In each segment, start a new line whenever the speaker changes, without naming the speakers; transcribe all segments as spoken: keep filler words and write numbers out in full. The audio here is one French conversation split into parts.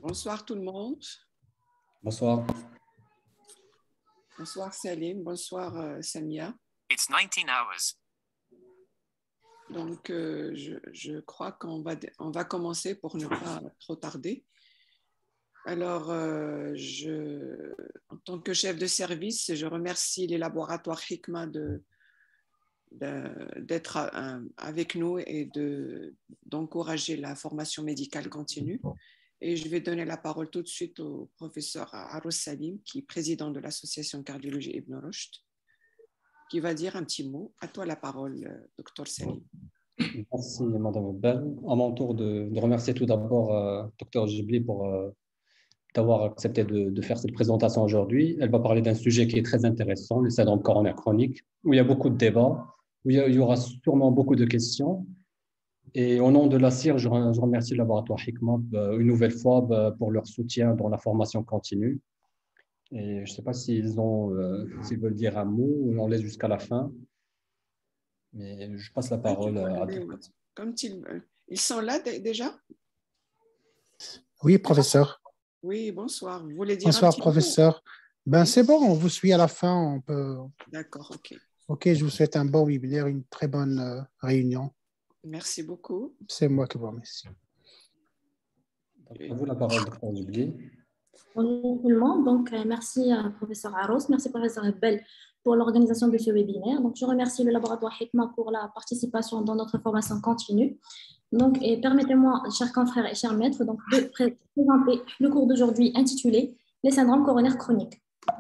Bonsoir tout le monde.
Bonsoir.
Bonsoir Salim, bonsoir euh, Samia.
It's nineteen hours.
Donc, euh, je, je crois qu'on va, on va commencer pour ne pas trop tarder. Alors, euh, je, en tant que chef de service, je remercie les laboratoires Hikma de, de, d'être avec nous et de, d'encourager la formation médicale continue. Et je vais donner la parole tout de suite au professeur Aros Salim, qui est président de l'association Cardiologie Ibn Rushd, qui va dire un petit mot. À toi la parole, docteur Salim.
Merci, Madame Bell. À mon tour de, de remercier tout d'abord euh, docteur Jibli pour euh, d'avoir accepté de, de faire cette présentation aujourd'hui. Elle va parler d'un sujet qui est très intéressant, le syndrome coronaire chronique, où il y a beaucoup de débats, où il y, a, il y aura sûrement beaucoup de questions. Et au nom de la C I R, je, je remercie le laboratoire Hikma euh, une nouvelle fois euh, pour leur soutien dans la formation continue. Et je ne sais pas s'ils ont, euh, s'ils veulent dire un mot ou on laisse jusqu'à la fin. Mais je passe la parole à toi.
Comme ils, ils sont là déjà?
Oui, professeur.
Oui, bonsoir. Vous voulez dire
bonsoir,
un petit
professeur. Mot? Ben, oui. C'est bon, on vous suit à la fin. On peut...
D'accord, OK.
OK, je vous souhaite un bon webinaire, une très bonne euh, réunion.
Merci beaucoup.
C'est moi qui vous remercie.
À vous la parole, docteur Jibli.
Bonjour tout le monde. Donc, euh, merci à professeur Aros, merci professeur Bell pour l'organisation de ce webinaire. Donc, je remercie le laboratoire Hikma pour la participation dans notre formation continue. Donc, et permettez-moi, chers confrères et chers maîtres, donc, de présenter le cours d'aujourd'hui intitulé « Les syndromes coronaires chroniques ».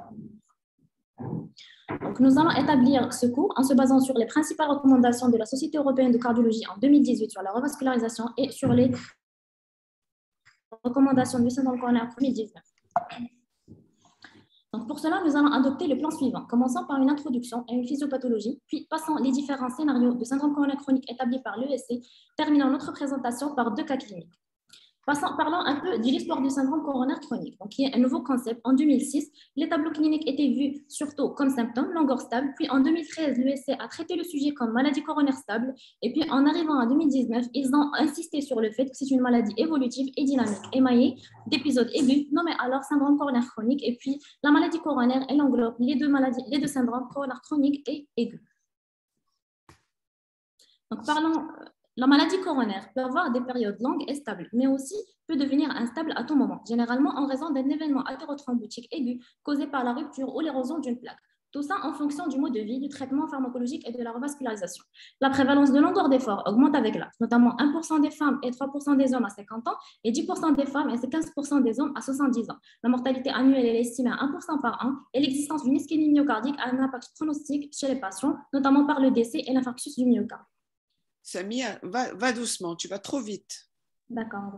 Donc, nous allons établir ce cours en se basant sur les principales recommandations de la Société européenne de cardiologie en deux mille dix-huit sur la revascularisation et sur les recommandations du syndrome coronaire deux mille dix-neuf. Donc pour cela, nous allons adopter le plan suivant, commençant par une introduction et une physiopathologie, puis passant les différents scénarios de syndrome coronaire chronique établis par l'E S C, terminant notre présentation par deux cas cliniques. Passons, parlons un peu de l'histoire du syndrome coronaire chronique, donc, qui est un nouveau concept. En deux mille six, les tableaux cliniques étaient vus surtout comme symptômes, longueur stable, puis en deux mille treize, l'E S C a traité le sujet comme maladie coronaire stable, et puis en arrivant à deux mille dix-neuf, ils ont insisté sur le fait que c'est une maladie évolutive et dynamique, émaillée d'épisodes aigus, nommés alors syndrome coronaire chronique, et puis la maladie coronaire, elle englobe les deux maladies, les deux syndromes coronaire chronique et aigu. Donc parlons... La maladie coronaire peut avoir des périodes longues et stables, mais aussi peut devenir instable à tout moment, généralement en raison d'un événement athérothrombotique aigu causé par la rupture ou l'érosion d'une plaque. Tout ça en fonction du mode de vie, du traitement pharmacologique et de la revascularisation. La prévalence de longueur d'effort augmente avec l'âge, notamment un pour cent des femmes et trois pour cent des hommes à cinquante ans et dix pour cent des femmes et quinze pour cent des hommes à soixante-dix ans. La mortalité annuelle est estimée à un pour cent par an et l'existence d'une ischémie myocardique a un impact pronostic chez les patients, notamment par le décès et l'infarctus du myocarde.
Samia, va, va doucement, tu vas trop vite.
D'accord.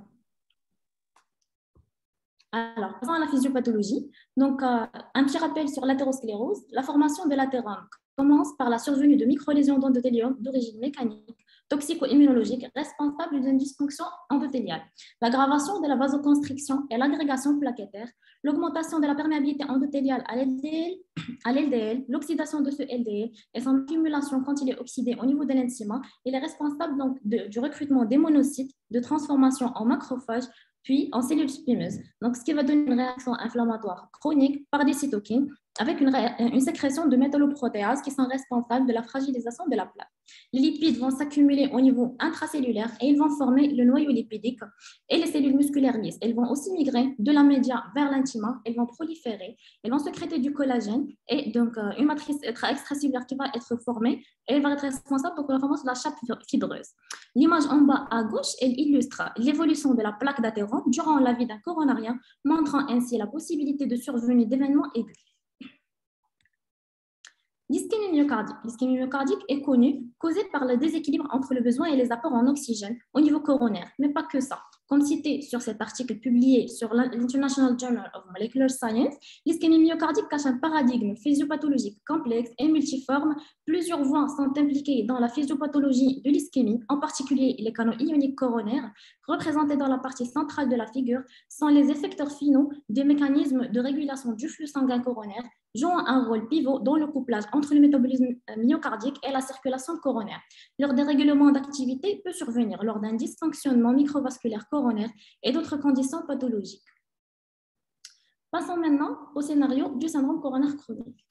Alors, passons à la physiopathologie. Donc, euh, un petit rappel sur l'athérosclérose. La formation de l'athérome commence par la survenue de microlésions d'endothélium d'origine mécanique, toxico-immunologique, responsable d'une dysfonction endothéliale. L'aggravation de la vasoconstriction et l'agrégation plaquettaire, l'augmentation de la perméabilité endothéliale à l'L D L, à l'L D L, l'oxydation de ce L D L et son accumulation quand il est oxydé au niveau de l'enchyma, il est responsable donc de, du recrutement des monocytes, de transformation en macrophages, puis en cellules spineuses. Donc, ce qui va donner une réaction inflammatoire chronique par des cytokines avec une, une sécrétion de métalloprotéases qui sont responsables de la fragilisation de la plaque. Les lipides vont s'accumuler au niveau intracellulaire et ils vont former le noyau lipidique et les cellules musculaires lisses. Elles vont aussi migrer de la média vers l'intima, elles vont proliférer, elles vont sécréter du collagène et donc euh, une matrice extracellulaire qui va être formée et elle va être responsable pour la formation de la chape fibreuse. L'image en bas à gauche, elle illustre l'évolution de la plaque d'athérome durant la vie d'un coronarien, montrant ainsi la possibilité de survenue d'événements aigus. L'ischémie myocardique. L'ischémie myocardique est connue, causée par le déséquilibre entre le besoin et les apports en oxygène au niveau coronaire, mais pas que ça. Comme cité sur cet article publié sur l'International Journal of Molecular Science, l'ischémie myocardique cache un paradigme physiopathologique complexe et multiforme. Plusieurs voies sont impliquées dans la physiopathologie de l'ischémie, en particulier les canaux ioniques coronaires, représentés dans la partie centrale de la figure, sont les effecteurs finaux des mécanismes de régulation du flux sanguin coronaire, jouant un rôle pivot dans le couplage entre le métabolisme myocardique et la circulation coronaire. Leur dérèglement d'activité peut survenir lors d'un dysfonctionnement microvasculaire coronaire et d'autres conditions pathologiques. Passons maintenant au scénario du syndrome coronaire chronique.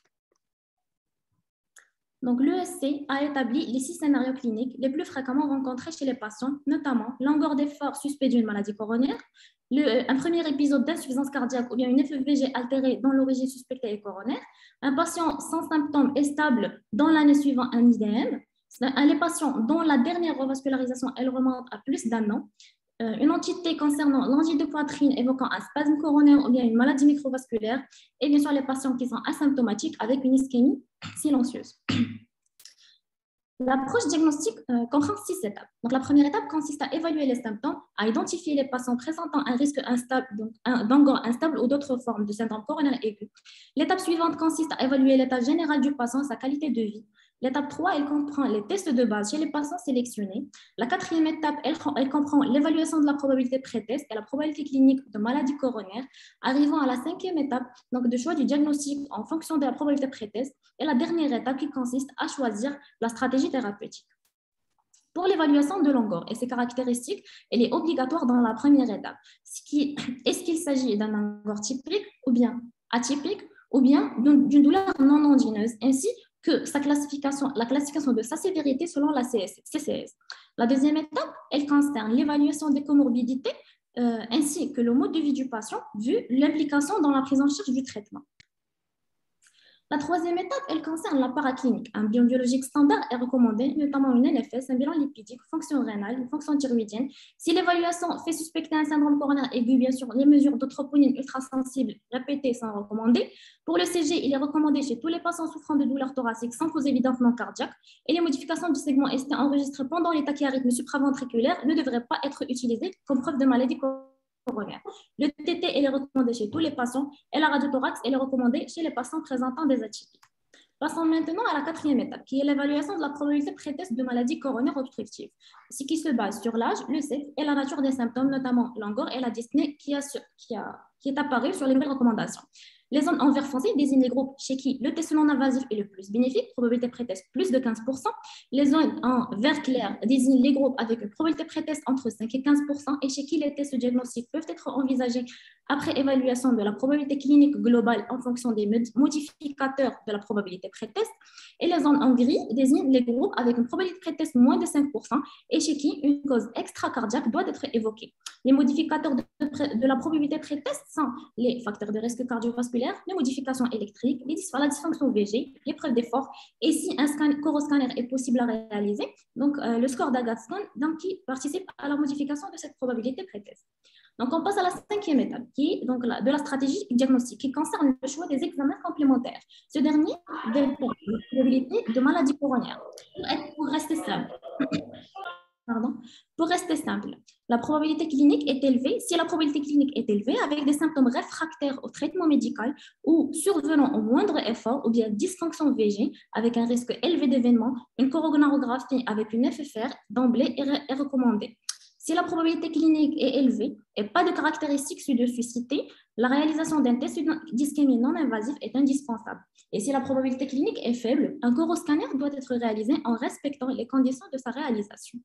Donc, l'E S C a établi les six scénarios cliniques les plus fréquemment rencontrés chez les patients, notamment longueur d'effort suspect d'une maladie coronaire, le, un premier épisode d'insuffisance cardiaque ou bien une F E V G altérée dont l'origine suspectée est coronaire, un patient sans symptômes et stable dans l'année suivant un I D M, les patients dont la dernière revascularisation elle remonte à plus d'un an, une entité concernant l'angine de poitrine évoquant un spasme coronaire ou bien une maladie microvasculaire, et bien sûr les patients qui sont asymptomatiques avec une ischémie silencieuse. L'approche diagnostique euh, comprend six étapes. Donc, la première étape consiste à évaluer les symptômes, à identifier les patients présentant un risque instable, donc d'angor instable ou d'autres formes de syndrome coronaire aigu. L'étape suivante consiste à évaluer l'état général du patient, sa qualité de vie. L'étape trois, elle comprend les tests de base chez les patients sélectionnés. La quatrième étape, elle, elle comprend l'évaluation de la probabilité pré-test et la probabilité clinique de maladie coronaire. Arrivant à la cinquième étape, donc de choix du diagnostic en fonction de la probabilité pré-test. Et la dernière étape qui consiste à choisir la stratégie thérapeutique. Pour l'évaluation de l'angor et ses caractéristiques, elle est obligatoire dans la première étape. Est-ce qu'il s'agit d'un angor typique ou bien atypique ou bien d'une douleur non angineuse, ainsi que sa classification, la classification de sa sévérité selon la C C S. La deuxième étape, elle concerne l'évaluation des comorbidités euh, ainsi que le mode de vie du patient vu l'implication dans la prise en charge du traitement. La troisième étape, elle concerne la paraclinique. Un bilan biologique standard est recommandé, notamment une N F S, un bilan lipidique, fonction rénale, une fonction thyroïdienne. Si l'évaluation fait suspecter un syndrome coronaire aigu, bien sûr, les mesures de troponine ultrasensibles répétées sont recommandées. Pour le C G, il est recommandé chez tous les patients souffrant de douleurs thoraciques sans cause évidente non cardiaque. Et les modifications du segment S T enregistrées pendant les tachyarrhythmes supraventriculaires ne devraient pas être utilisées comme preuve de maladie coronaire. Le T T elle est recommandé chez tous les patients et la radiothorax elle est recommandée chez les patients présentant des atypies. Passons maintenant à la quatrième étape, qui est l'évaluation de la probabilité pré-test de maladie coronaire obstructive, ce qui se base sur l'âge, le sexe et la nature des symptômes, notamment l'angor et la dyspnée qui, a, qui, a, qui est apparu sur les nouvelles recommandations. Les zones en vert foncé désignent les groupes chez qui le test non invasif est le plus bénéfique, probabilité pré-test plus de quinze pour cent. Les zones en vert clair désignent les groupes avec une probabilité pré-test entre cinq et quinze pour cent et chez qui les tests diagnostiques peuvent être envisagés après évaluation de la probabilité clinique globale en fonction des modificateurs de la probabilité pré-test. Et les zones en gris désignent les groupes avec une probabilité pré-test moins de cinq pour cent et chez qui une cause extracardiaque doit être évoquée. Les modificateurs de, de la probabilité pré-test sont les facteurs de risque cardiovasculaire, les modifications électriques, les dys la dysfonction V G, l'épreuve d'effort, et si un scan, coroscanner est possible à réaliser, donc euh, le score d'Agatscan qui participe à la modification de cette probabilité pré-test. Donc, on passe à la cinquième étape, qui est donc la, de la stratégie diagnostique, qui concerne le choix des examens complémentaires. Ce dernier dépend de la probabilité de maladie coronaire. Pour, être, pour rester simple, Pardon. Pour rester simple, la probabilité clinique est élevée si la probabilité clinique est élevée avec des symptômes réfractaires au traitement médical ou survenant au moindre effort ou bien dysfonction V G avec un risque élevé d'événement, une coronarographie avec une F F R d'emblée est, est recommandée. Si la probabilité clinique est élevée et pas de caractéristiques ci-dessus citées, la réalisation d'un test d'ischémie non invasif est indispensable. Et si la probabilité clinique est faible, un coroscanner doit être réalisé en respectant les conditions de sa réalisation.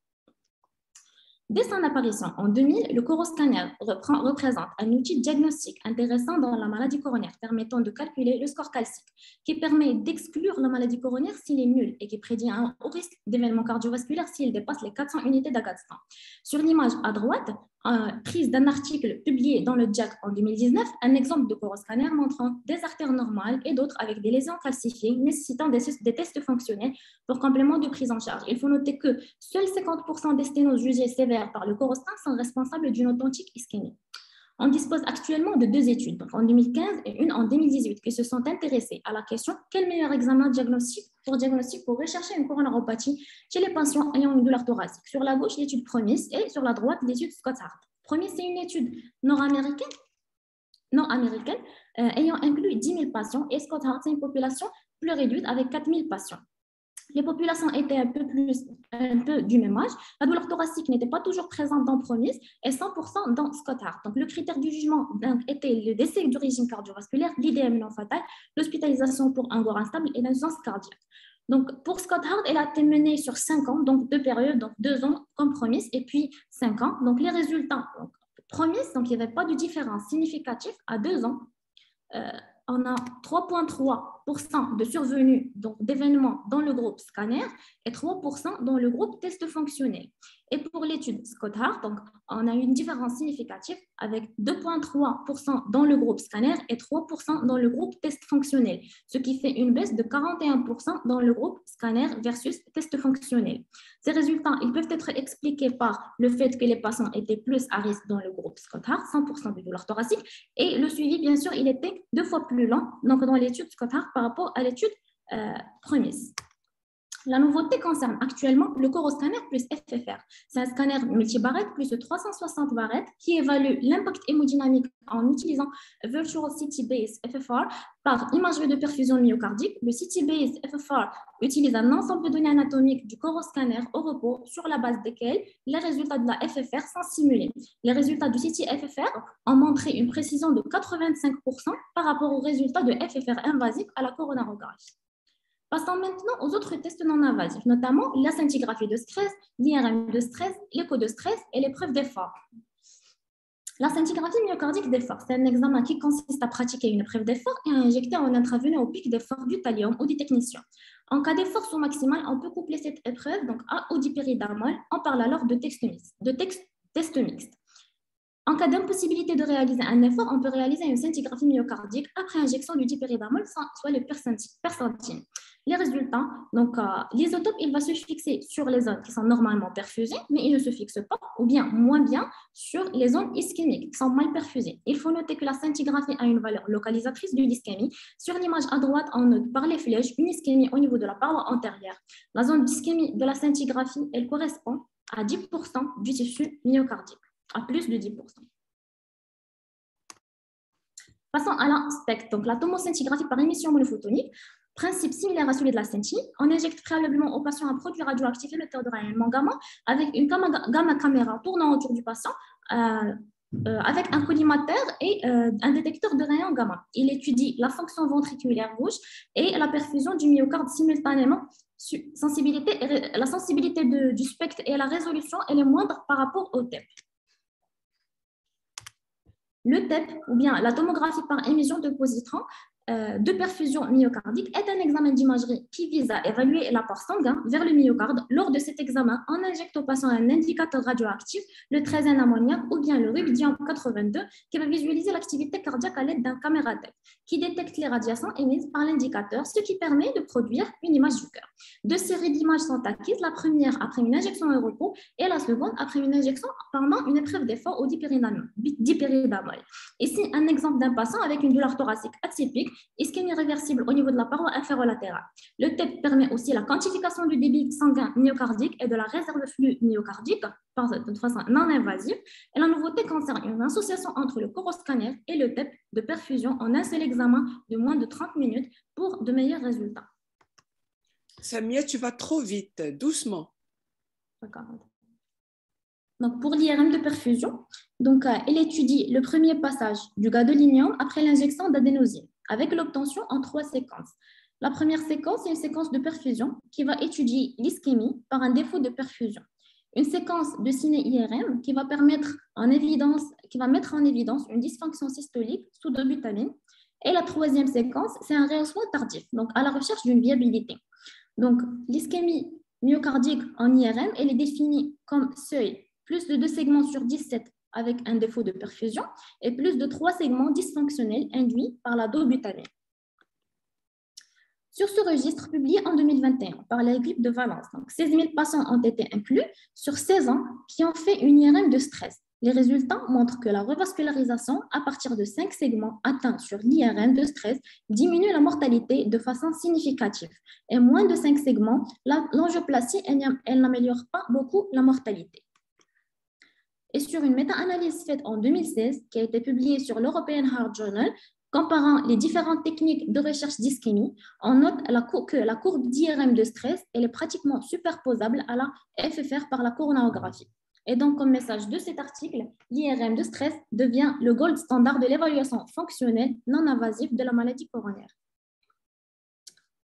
Dès son apparition en deux mille, le coroscanner représente un outil diagnostique intéressant dans la maladie coronaire, permettant de calculer le score calcique, qui permet d'exclure la maladie coronaire s'il est nul et qui prédit un haut risque d'événement cardiovasculaire s'il dépasse les quatre cents unités d'Agatscan. Sur l'image à droite, euh, prise d'un article publié dans le J A C en deux mille dix-neuf, un exemple de coroscanner montrant des artères normales et d'autres avec des lésions calcifiées nécessitant des, des tests fonctionnels pour complément de prise en charge. Il faut noter que seuls cinquante pour cent des sténoses jugées sévères par le coroscan sont responsables d'une authentique ischémie. On dispose actuellement de deux études, donc en deux mille quinze et une en deux mille dix-huit, qui se sont intéressées à la question quel meilleur examen diagnostic pour diagnostic pour rechercher une coronaropathie chez les patients ayant une douleur thoracique. Sur la gauche, l'étude Promis et sur la droite, l'étude Scott-Hart. Promis, c'est une étude nord-américaine, nord-américaine euh, ayant inclus dix mille patients et Scott-Hart, c'est une population plus réduite avec quatre mille patients. Les populations étaient un peu, plus, un peu du même âge. La douleur thoracique n'était pas toujours présente dans Promis et cent pour cent dans Scott-Hart. Donc, le critère du jugement était le décès d'origine cardiovasculaire, l'I D M non fatal, l'hospitalisation pour un angor instable et l'insuffisance cardiaque. Donc, pour Scott-Hart, elle a été menée sur cinq ans, donc deux périodes, donc deux ans comme Promis et puis cinq ans. Donc, les résultats, donc, Promis, donc il n'y avait pas de différence significative à deux ans. euh, on a trois virgule trois pour cent de survenue d'événements dans le groupe scanner et trois pour cent dans le groupe test fonctionnel. Et pour l'étude Scott-Hart, donc, on a une différence significative avec deux virgule trois pour cent dans le groupe scanner et trois pour cent dans le groupe test fonctionnel, ce qui fait une baisse de quarante et un pour cent dans le groupe scanner versus test fonctionnel. Ces résultats ils peuvent être expliqués par le fait que les patients étaient plus à risque dans le groupe Scott-Hart, cent pour cent de douleur thoracique, et le suivi, bien sûr, il était deux fois plus lent donc dans l'étude Scott-Hart par rapport à l'étude euh, Promise. La nouveauté concerne actuellement le Coroscanner plus F F R. C'est un scanner multi-barrettes plus de trois cent soixante barrettes qui évalue l'impact hémodynamique en utilisant Virtual C T-Based F F R par imagerie de perfusion myocardique. Le C T-Based F F R utilise un ensemble de données anatomiques du Coroscanner au repos sur la base desquelles les résultats de la F F R sont simulés. Les résultats du C T F F R ont montré une précision de quatre-vingt-cinq pour cent par rapport aux résultats de F F R invasif à la coronarographie. Passons maintenant aux autres tests non invasifs, notamment la scintigraphie de stress, l'I R M de stress, l'écho de stress et l'épreuve d'effort. La scintigraphie myocardique d'effort, c'est un examen qui consiste à pratiquer une épreuve d'effort et à injecter en intraveineux au pic d'effort du thallium ou du technicien. En cas d'effort sous-maximal, on peut coupler cette épreuve donc à ou dipyridamol. On parle alors de test mixte. De texte, test mixte. En cas d'impossibilité de réaliser un effort, on peut réaliser une scintigraphie myocardique après injection du dipyridamol, soit le persentine. Les résultats, donc euh, l'isotope, il va se fixer sur les zones qui sont normalement perfusées, mais il ne se fixe pas, ou bien moins bien, sur les zones ischémiques qui sont mal perfusées. Il faut noter que la scintigraphie a une valeur localisatrice de l'ischémie. Sur l'image à droite, on note par les flèches une ischémie au niveau de la paroi antérieure. La zone d'ischémie de la scintigraphie, elle correspond à dix pour cent du tissu myocardique, à plus de dix pour cent. Passons à la S P E C T, donc la tomoscintigraphie par émission monophotonique. Principe similaire à celui de la scinti, on injecte préalablement au patient un produit radioactif émetteur de rayonnement gamma avec une gamma, gamma caméra tournant autour du patient euh, euh, avec un collimateur et euh, un détecteur de rayons gamma. Il étudie la fonction ventriculaire rouge et la perfusion du myocarde simultanément. Sensibilité, la sensibilité de, du spectre et la résolution elle est moindre par rapport au T E P. Le T E P, ou bien la tomographie par émission de positron, Euh, de perfusion myocardique est un examen d'imagerie qui vise à évaluer l'apport sanguin vers le myocarde. Lors de cet examen, on injecte au patient un indicateur radioactif, le treizième ammoniac ou bien le rubidium quatre-vingt-deux, qui va visualiser l'activité cardiaque à l'aide d'un caméra T E P qui détecte les radiations émises par l'indicateur, ce qui permet de produire une image du cœur. Deux séries d'images sont acquises, la première après une injection au repos et la seconde après une injection pendant une épreuve d'effort au dipyridamol. Ici, un exemple d'un patient avec une douleur thoracique atypique, ischémie réversible au niveau de la paroi inférolatérale. Le T E P permet aussi la quantification du débit sanguin myocardique et de la réserve flux myocardique de façon non invasive. Et la nouveauté concerne une association entre le coroscanner et le T E P de perfusion en un seul examen de moins de trente minutes pour de meilleurs résultats.
Samia, tu vas trop vite, doucement.
D'accord. Donc, pour l'I R M de perfusion, donc, euh, elle étudie le premier passage du gadolinium après l'injection d'adénosine, avec l'obtention en trois séquences. La première séquence est une séquence de perfusion qui va étudier l'ischémie par un défaut de perfusion. Une séquence de ciné-I R M qui va, permettre en évidence, qui va mettre en évidence une dysfonction systolique sous dobutamine. Et la troisième séquence, c'est un rehaussement tardif, donc à la recherche d'une viabilité. Donc, l'ischémie myocardique en I R M, elle est définie comme seuil plus de deux segments sur dix-sept avec un défaut de perfusion et plus de trois segments dysfonctionnels induits par la dobutamine. Sur ce registre publié en deux mille vingt et un par l'équipe de Valence, donc seize mille patients ont été inclus sur seize ans qui ont fait une I R M de stress. Les résultats montrent que la revascularisation à partir de cinq segments atteints sur l'I R M de stress diminue la mortalité de façon significative. Et moins de cinq segments, l'angioplastie elle n'améliore pas beaucoup la mortalité. Et sur une méta-analyse faite en deux mille seize, qui a été publiée sur l'European Heart Journal, comparant les différentes techniques de recherche d'ischémie, on note la que la courbe d'I R M de stress elle est pratiquement superposable à la F F R par la coronarographie. Et donc, comme message de cet article, l'I R M de stress devient le gold standard de l'évaluation fonctionnelle non invasive de la maladie coronaire.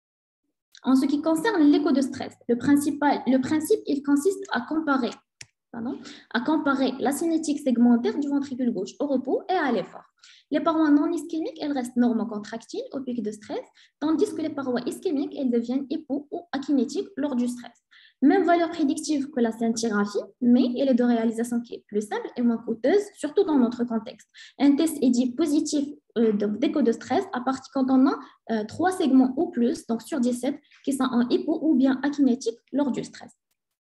En ce qui concerne l'écho de stress, le, principal, le principe il consiste à comparer pardon, à comparer la cinétique segmentaire du ventricule gauche au repos et à l'effort. Les parois non ischémiques, elles restent normocontractiles au pic de stress, tandis que les parois ischémiques, elles deviennent hypo ou akinétiques lors du stress. Même valeur prédictive que la scintigraphie, mais elle est de réalisation qui est plus simple et moins coûteuse, surtout dans notre contexte. Un test est dit positif euh, d'écho de stress à partir quand on a euh, trois segments ou plus, donc sur dix-sept, qui sont en hypo ou bien akinétique lors du stress.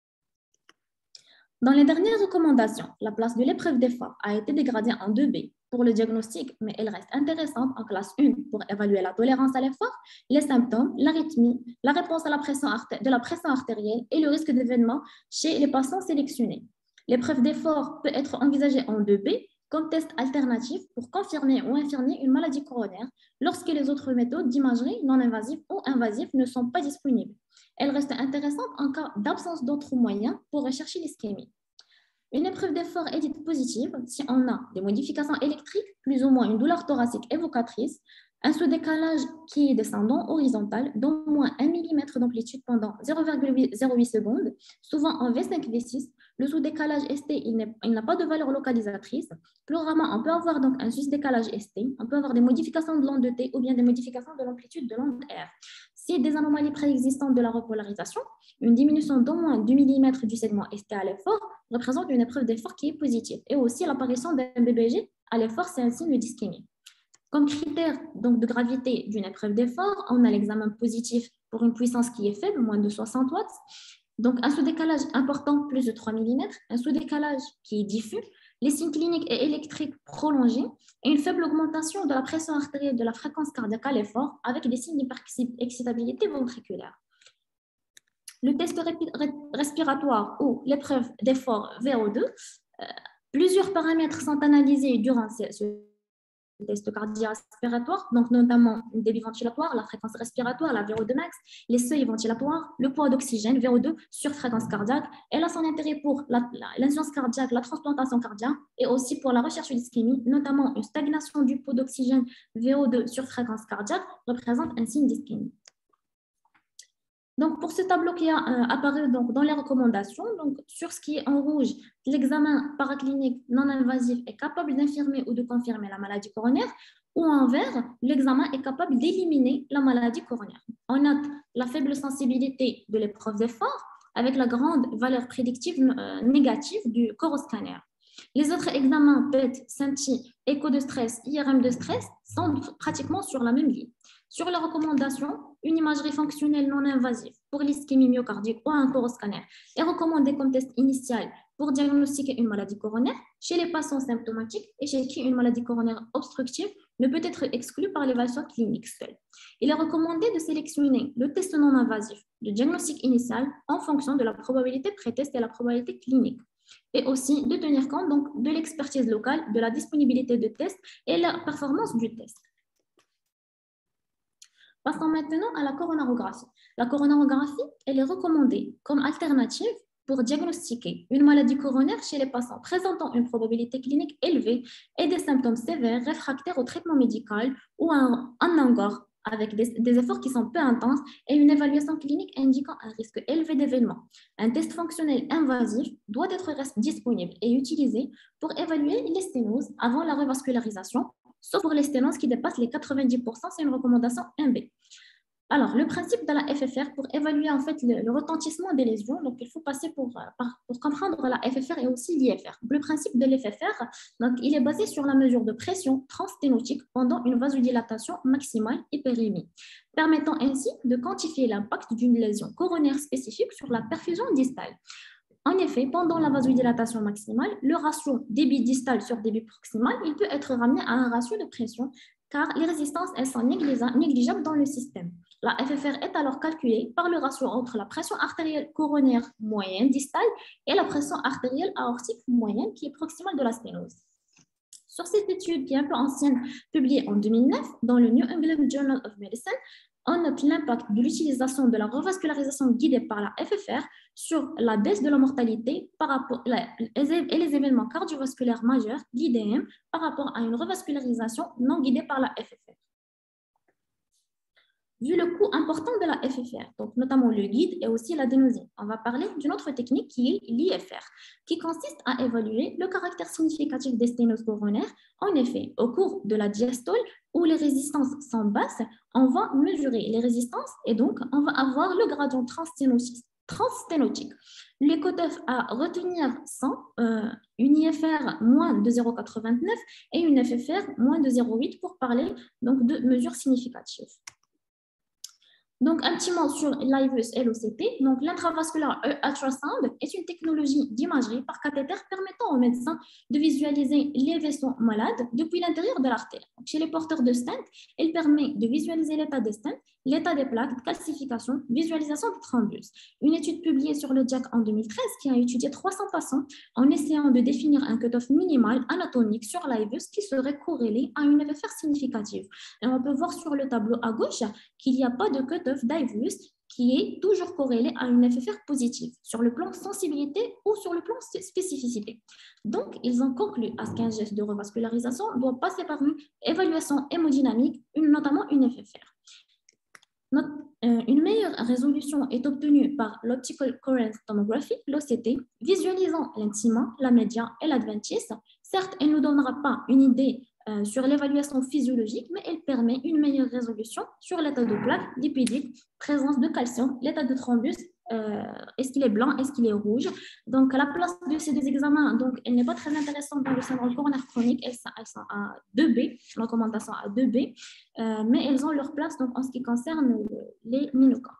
Dans les dernières recommandations, la place de l'épreuve d'effort a été dégradée en deux B pour le diagnostic, mais elle reste intéressante en classe un pour évaluer la tolérance à l'effort, les symptômes, l'arythmie, la réponse à la pression de la pression artérielle et le risque d'événement chez les patients sélectionnés. L'épreuve d'effort peut être envisagée en deux B comme test alternatif pour confirmer ou infirmer une maladie coronaire lorsque les autres méthodes d'imagerie non invasive ou invasive ne sont pas disponibles. Elle reste intéressante en cas d'absence d'autres moyens pour rechercher l'ischémie. Une épreuve d'effort est dite positive si on a des modifications électriques, plus ou moins une douleur thoracique évocatrice, un sous-décalage qui est descendant horizontal d'au moins un millimètre d'amplitude pendant zéro virgule zéro huit secondes, souvent en V cinq V six. Le sous-décalage S T, il n'a pas de valeur localisatrice. Plus rarement, on peut avoir donc un sous-décalage S T, on peut avoir des modifications de l'onde de T ou bien des modifications de l'amplitude de l'onde R. Si des anomalies préexistantes de la repolarisation, une diminution d'au moins deux millimètres du segment S T à l'effort représente une épreuve d'effort qui est positive. Et aussi l'apparition d'un B B G à l'effort, c'est un signe d'ischémie. Comme critère donc, de gravité d'une épreuve d'effort, on a l'examen positif pour une puissance qui est faible, moins de soixante watts. Donc, un sous-décalage important, plus de trois millimètres, un sous-décalage qui est diffus, les signes cliniques et électriques prolongés et une faible augmentation de la pression artérielle de la fréquence cardiaque à l'effort avec des signes d'hyperexcitabilité ventriculaire. Le test respiratoire ou l'épreuve d'effort V O deux, euh, plusieurs paramètres sont analysés durant ce, ce test cardio-respiratoire, donc notamment le débit ventilatoire, la fréquence respiratoire, la V O deux max, les seuils ventilatoires, le poids d'oxygène, V O deux sur fréquence cardiaque. Elle a son intérêt pour l'insuffisance cardiaque, la transplantation cardiaque et aussi pour la recherche d'ischémie, notamment une stagnation du poids d'oxygène V O deux sur fréquence cardiaque représente un signe d'ischémie. Donc, pour ce tableau qui a euh, apparu donc, dans les recommandations, donc, sur ce qui est en rouge, l'examen paraclinique non invasif est capable d'infirmer ou de confirmer la maladie coronaire, ou en vert, l'examen est capable d'éliminer la maladie coronaire. On note la faible sensibilité de l'épreuve d'effort avec la grande valeur prédictive euh, négative du coroscanner. Les autres examens P E T, Scinti, écho de stress, I R M de stress sont pratiquement sur la même ligne. Sur les recommandations, une imagerie fonctionnelle non invasive pour l'ischémie myocardique ou un coroscanner est recommandée comme test initial pour diagnostiquer une maladie coronaire chez les patients symptomatiques et chez qui une maladie coronaire obstructive ne peut être exclue par l'évaluation clinique seule. Il est recommandé de sélectionner le test non invasif de diagnostic initial en fonction de la probabilité pré-test et la probabilité clinique, et aussi de tenir compte donc, de l'expertise locale, de la disponibilité de tests et la performance du test. Passons maintenant à la coronarographie. La coronarographie, elle est recommandée comme alternative pour diagnostiquer une maladie coronaire chez les patients présentant une probabilité clinique élevée et des symptômes sévères réfractaires au traitement médical ou un, un angor avec des, des efforts qui sont peu intenses et une évaluation clinique indiquant un risque élevé d'événement. Un test fonctionnel invasif doit être disponible et utilisé pour évaluer les sténoses avant la revascularisation, sauf pour les sténoses qui dépassent les quatre-vingt-dix pour cent, c'est une recommandation un B. Alors, le principe de la F F R pour évaluer en fait le, le retentissement des lésions, donc il faut passer pour, par, pour comprendre la F F R et aussi l'I F R. Le principe de l'F F R, donc, il est basé sur la mesure de pression transsténotique pendant une vasodilatation maximale hyperémie, permettant ainsi de quantifier l'impact d'une lésion coronaire spécifique sur la perfusion distale. En effet, pendant la vasodilatation maximale, le ratio débit distal sur débit proximal, il peut être ramené à un ratio de pression car les résistances, elles sont négligeables dans le système. La F F R est alors calculée par le ratio entre la pression artérielle coronaire moyenne distale et la pression artérielle aortique moyenne qui est proximale de la sténose. Sur cette étude qui est un peu ancienne, publiée en deux mille neuf dans le New England Journal of Medicine, on note l'impact de l'utilisation de la revascularisation guidée par la F F R sur la baisse de la mortalité par rapport, et les événements cardiovasculaires majeurs, l'I D M, par rapport à une revascularisation non guidée par la F F R. vu le coût important de la F F R, donc notamment le guide et aussi l'adénosine. On va parler d'une autre technique qui est l'I F R, qui consiste à évaluer le caractère significatif des sténoses coronaires. En effet, au cours de la diastole, où les résistances sont basses, on va mesurer les résistances et donc on va avoir le gradient transsténotique. transsténotique. Les cutoffs à retenir sont euh, une I F R moins de zéro virgule quatre-vingt-neuf et une F F R moins de zéro virgule huit pour parler donc, de mesures significatives. Donc, un petit mot sur l'I V U S L O C T. Donc, l'intravasculaire ultrasound est une technologie d'imagerie par cathéter permettant aux médecins de visualiser les vaisseaux malades depuis l'intérieur de l'artère. Chez les porteurs de stent, elle permet de visualiser l'état des stents, l'état des plaques, calcification, visualisation de thrombus. Une étude publiée sur le D I A C en deux mille treize qui a étudié trois cents patients en essayant de définir un cutoff minimal anatomique sur l'I V U S qui serait corrélé à une F F R significative. Et on peut voir sur le tableau à gauche qu'il n'y a pas de cutoff d'I V U S qui est toujours corrélé à une F F R positive sur le plan sensibilité ou sur le plan spécificité. Donc, ils ont conclu à ce qu'un geste de revascularisation doit passer par une évaluation hémodynamique, notamment une F F R. Notre, euh, une meilleure résolution est obtenue par l'Optical Coherence Tomography, l'O C T, visualisant l'intima, la média et l'adventice. Certes, elle ne nous donnera pas une idée euh, sur l'évaluation physiologique, mais elle permet une meilleure résolution sur l'état de plaque lipidique, présence de calcium, l'état de thrombus, euh, est-ce qu'il est blanc, est-ce qu'il est rouge. Donc, à la place de ces deux examens, donc, elle n'est pas très intéressante dans le syndrome coronaire chronique, elles sont, elles sont à deux B, recommandation à deux B, euh, mais elles ont leur place donc, en ce qui concerne les minocorps.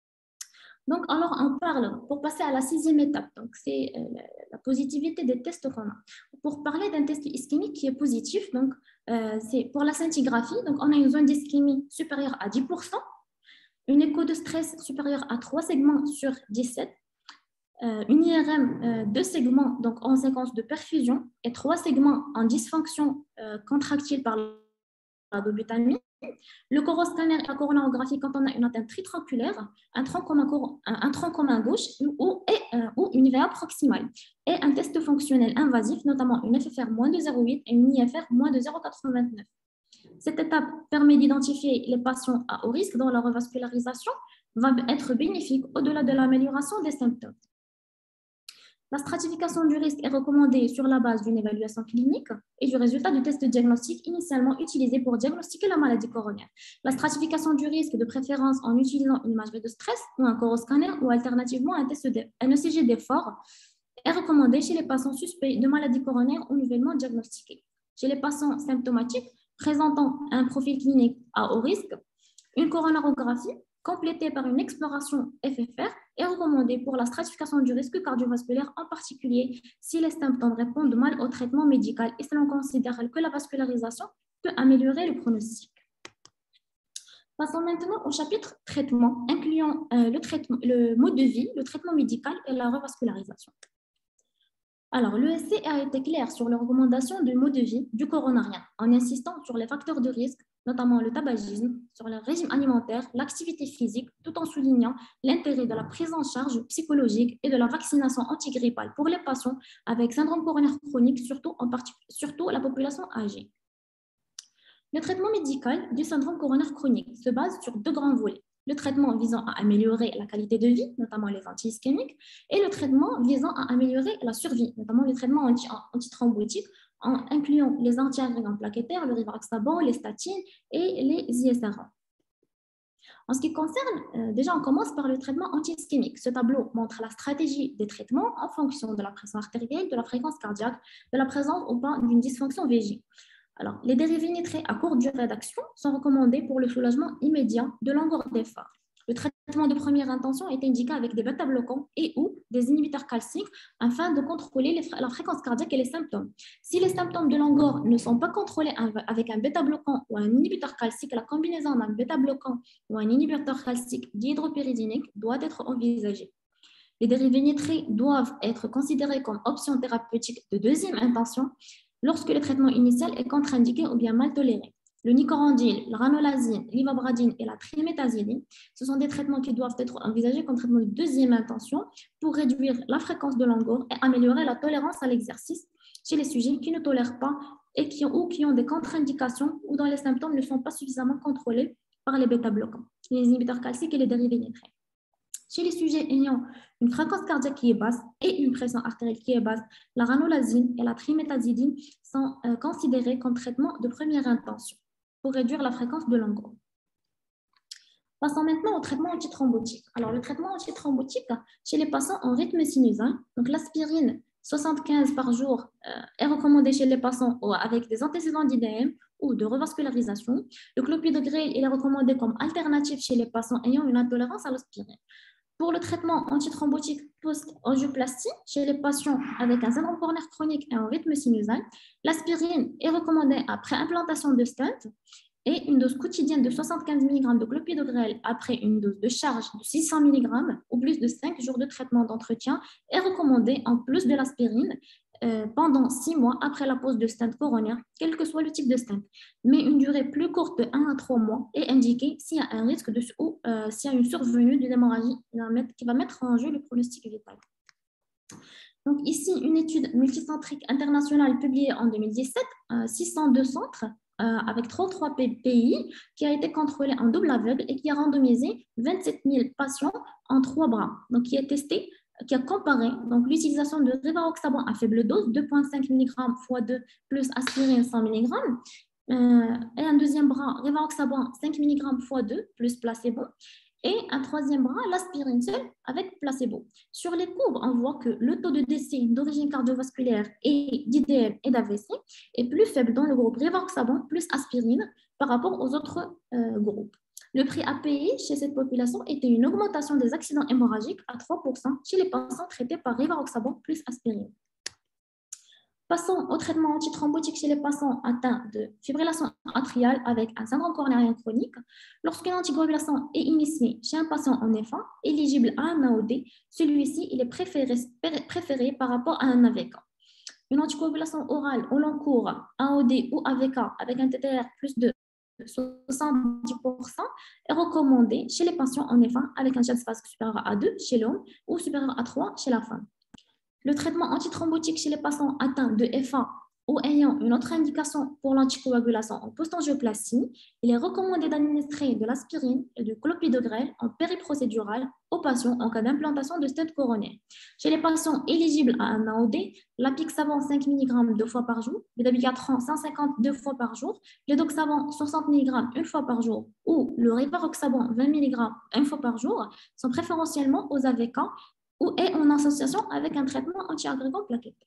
Donc, alors, on parle, pour passer à la sixième étape, donc c'est euh, la positivité des tests qu'on a. Pour parler d'un test ischémique qui est positif, donc, euh, c'est pour la scintigraphie, donc on a une zone d'ischémie supérieure à dix pour cent, une écho de stress supérieure à trois segments sur dix-sept, euh, une I R M euh, deux segments donc en séquence de perfusion et trois segments en dysfonction euh, contractile par la dobutamine. Le coroscanner et la coronarographie quand on a une atteinte tritronculaire, un tronc commun, un, un tronc commun gauche ou, et, euh, ou une V A proximale. Et un test fonctionnel invasif, notamment une F F R moins de zéro virgule huit et une I F R moins de zéro virgule quatre-vingt-neuf. Cette étape permet d'identifier les patients à haut risque dont la revascularisation va être bénéfique au-delà de l'amélioration des symptômes. La stratification du risque est recommandée sur la base d'une évaluation clinique et du résultat du test diagnostique initialement utilisé pour diagnostiquer la maladie coronaire. La stratification du risque de préférence en utilisant une imagerie de stress ou un coroscanner ou alternativement un test de N E C G d'effort est recommandée chez les patients suspects de maladie coronaire ou nouvellement diagnostiqués. Chez les patients symptomatiques présentant un profil clinique à haut risque, une coronarographie complétée par une exploration F F R est recommandée pour la stratification du risque cardiovasculaire, en particulier si les symptômes répondent mal au traitement médical et si l'on considère que la vascularisation peut améliorer le pronostic. Passons maintenant au chapitre traitement, incluant euh, le, traitement, le mode de vie, le traitement médical et la revascularisation. Alors, l'E S C a été clair sur les recommandations du mode de vie du coronarien, en insistant sur les facteurs de risque, notamment le tabagisme, sur le régime alimentaire, l'activité physique, tout en soulignant l'intérêt de la prise en charge psychologique et de la vaccination antigrippale pour les patients avec syndrome coronaire chronique, surtout, en surtout la population âgée. Le traitement médical du syndrome coronaire chronique se base sur deux grands volets. Le traitement visant à améliorer la qualité de vie, notamment les anti-ischémiques, et le traitement visant à améliorer la survie, notamment les traitements anti antithrombotiques, en incluant les anti-agrégants plaquettaires, le rivaroxaban, les statines et les I S R A. En ce qui concerne, euh, déjà on commence par le traitement anti-ischémique. Ce tableau montre la stratégie des traitements en fonction de la pression artérielle, de la fréquence cardiaque, de la présence ou pas d'une dysfonction V G. Alors, les dérivés nitrés à courte durée d'action sont recommandés pour le soulagement immédiat de longueur d'effort. Le traitement de première intention est indiqué avec des bêta-bloquants et ou des inhibiteurs calciques afin de contrôler les, la fréquence cardiaque et les symptômes. Si les symptômes de longueur ne sont pas contrôlés avec un bêta-bloquant ou un inhibiteur calcique, la combinaison d'un bêta-bloquant ou un inhibiteur calcique dihydropyridinique doit être envisagée. Les dérivés nitrés doivent être considérés comme option thérapeutique de deuxième intention lorsque le traitement initial est contre-indiqué ou bien mal toléré. Le nicorandil, la ranolazine, l'ivabradine et la trimétazidine, ce sont des traitements qui doivent être envisagés comme traitement de deuxième intention pour réduire la fréquence de longueur et améliorer la tolérance à l'exercice chez les sujets qui ne tolèrent pas et qui ont, ou qui ont des contre-indications ou dont les symptômes ne sont pas suffisamment contrôlés par les bêta-bloquants. les inhibiteurs calciques et les dérivés nitrés. Chez les sujets ayant une fréquence cardiaque qui est basse et une pression artérielle qui est basse, la ranolazine et la triméthazidine sont euh, considérés comme traitement de première intention pour réduire la fréquence de l'angor. Passons maintenant au traitement antithrombotique. Alors, le traitement antithrombotique chez les patients en rythme sinusal, donc l'aspirine soixante-quinze par jour euh, est recommandée chez les patients avec des antécédents d'I D M ou de revascularisation. Le clopidogrel il est recommandé comme alternative chez les patients ayant une intolérance à l'aspirine. Pour le traitement antithrombotique post-angioplastie, chez les patients avec un syndrome coronaire chronique et un rythme sinusal, l'aspirine est recommandée après implantation de stent et une dose quotidienne de soixante-quinze milligrammes de clopidogrel après une dose de charge de six cents milligrammes ou plus de cinq jours de traitement d'entretien est recommandée en plus de l'aspirine euh, pendant six mois après la pose de stent coronaire, quel que soit le type de stent. Mais une durée plus courte de un à trois mois est indiquée s'il y a un risque de, ou euh, s'il y a une survenue d'une hémorragie qui va mettre en jeu le pronostic vital. Donc ici, une étude multicentrique internationale publiée en deux mille dix-sept, euh, six cent deux centres, Euh, avec trente-trois pays, qui a été contrôlé en double aveugle et qui a randomisé vingt-sept mille patients en trois bras. Donc, qui a testé, qui a comparé l'utilisation de rivaroxaban à faible dose, deux virgule cinq milligrammes fois deux plus aspirine cent milligrammes, euh, et un deuxième bras, rivaroxaban cinq milligrammes fois deux plus placebo, et un troisième bras, l'aspirine seule avec placebo. Sur les courbes, on voit que le taux de décès d'origine cardiovasculaire et d'I D M et d'A V C est plus faible dans le groupe rivaroxaban plus aspirine par rapport aux autres euh, groupes. Le prix à payer chez cette population était une augmentation des accidents hémorragiques à trois pour cent chez les patients traités par rivaroxaban plus aspirine. Passons au traitement antithrombotique chez les patients atteints de fibrillation atriale avec un syndrome coronarien chronique. Lorsqu'une anticoagulation est initiée chez un patient en F un éligible à un A O D, celui-ci il est préféré, préféré par rapport à un A V K. Une anticoagulation orale au long cours, A O D ou A V K avec un T T R plus de soixante-dix pour cent est recommandée chez les patients en F un avec un jet spasme supérieur à deux chez l'homme ou supérieur à trois chez la femme. Le traitement antithrombotique chez les patients atteints de F un ou ayant une autre indication pour l'anticoagulation en post-angioplastie, il est recommandé d'administrer de l'aspirine et du clopidogrel en périprocédural aux patients en cas d'implantation de stent coronaire. Chez les patients éligibles à un A O D, l'apixaban cinq milligrammes deux fois par jour, le dabigatran cent cinquante deux fois par jour, le doxaban soixante milligrammes une fois par jour ou le rivaroxaban vingt milligrammes une fois par jour sont préférentiellement aux A V K ou est en association avec un traitement anti-agrégant plaquettaire.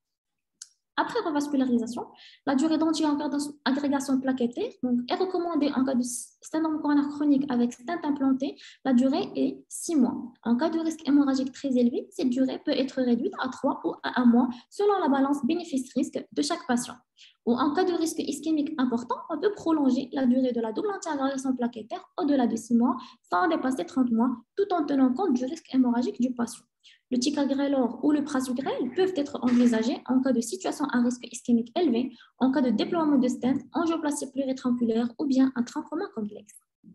Après revascularisation, la durée d'anti-agrégation plaquettaire donc, est recommandée en cas de syndrome coronaire chronique avec stent implanté. La durée est six mois. En cas de risque hémorragique très élevé, cette durée peut être réduite à trois ou à un mois selon la balance bénéfice-risque de chaque patient. Ou en cas de risque ischémique important, on peut prolonger la durée de la double anti-agrégation plaquettaire au-delà de six mois sans dépasser trente mois, tout en tenant compte du risque hémorragique du patient. Le ticagrelor ou le prasugrel peuvent être envisagés en cas de situation à risque ischémique élevé, en cas de déploiement de stent, angioplastie pluritriangulaire ou bien un trauma complexe.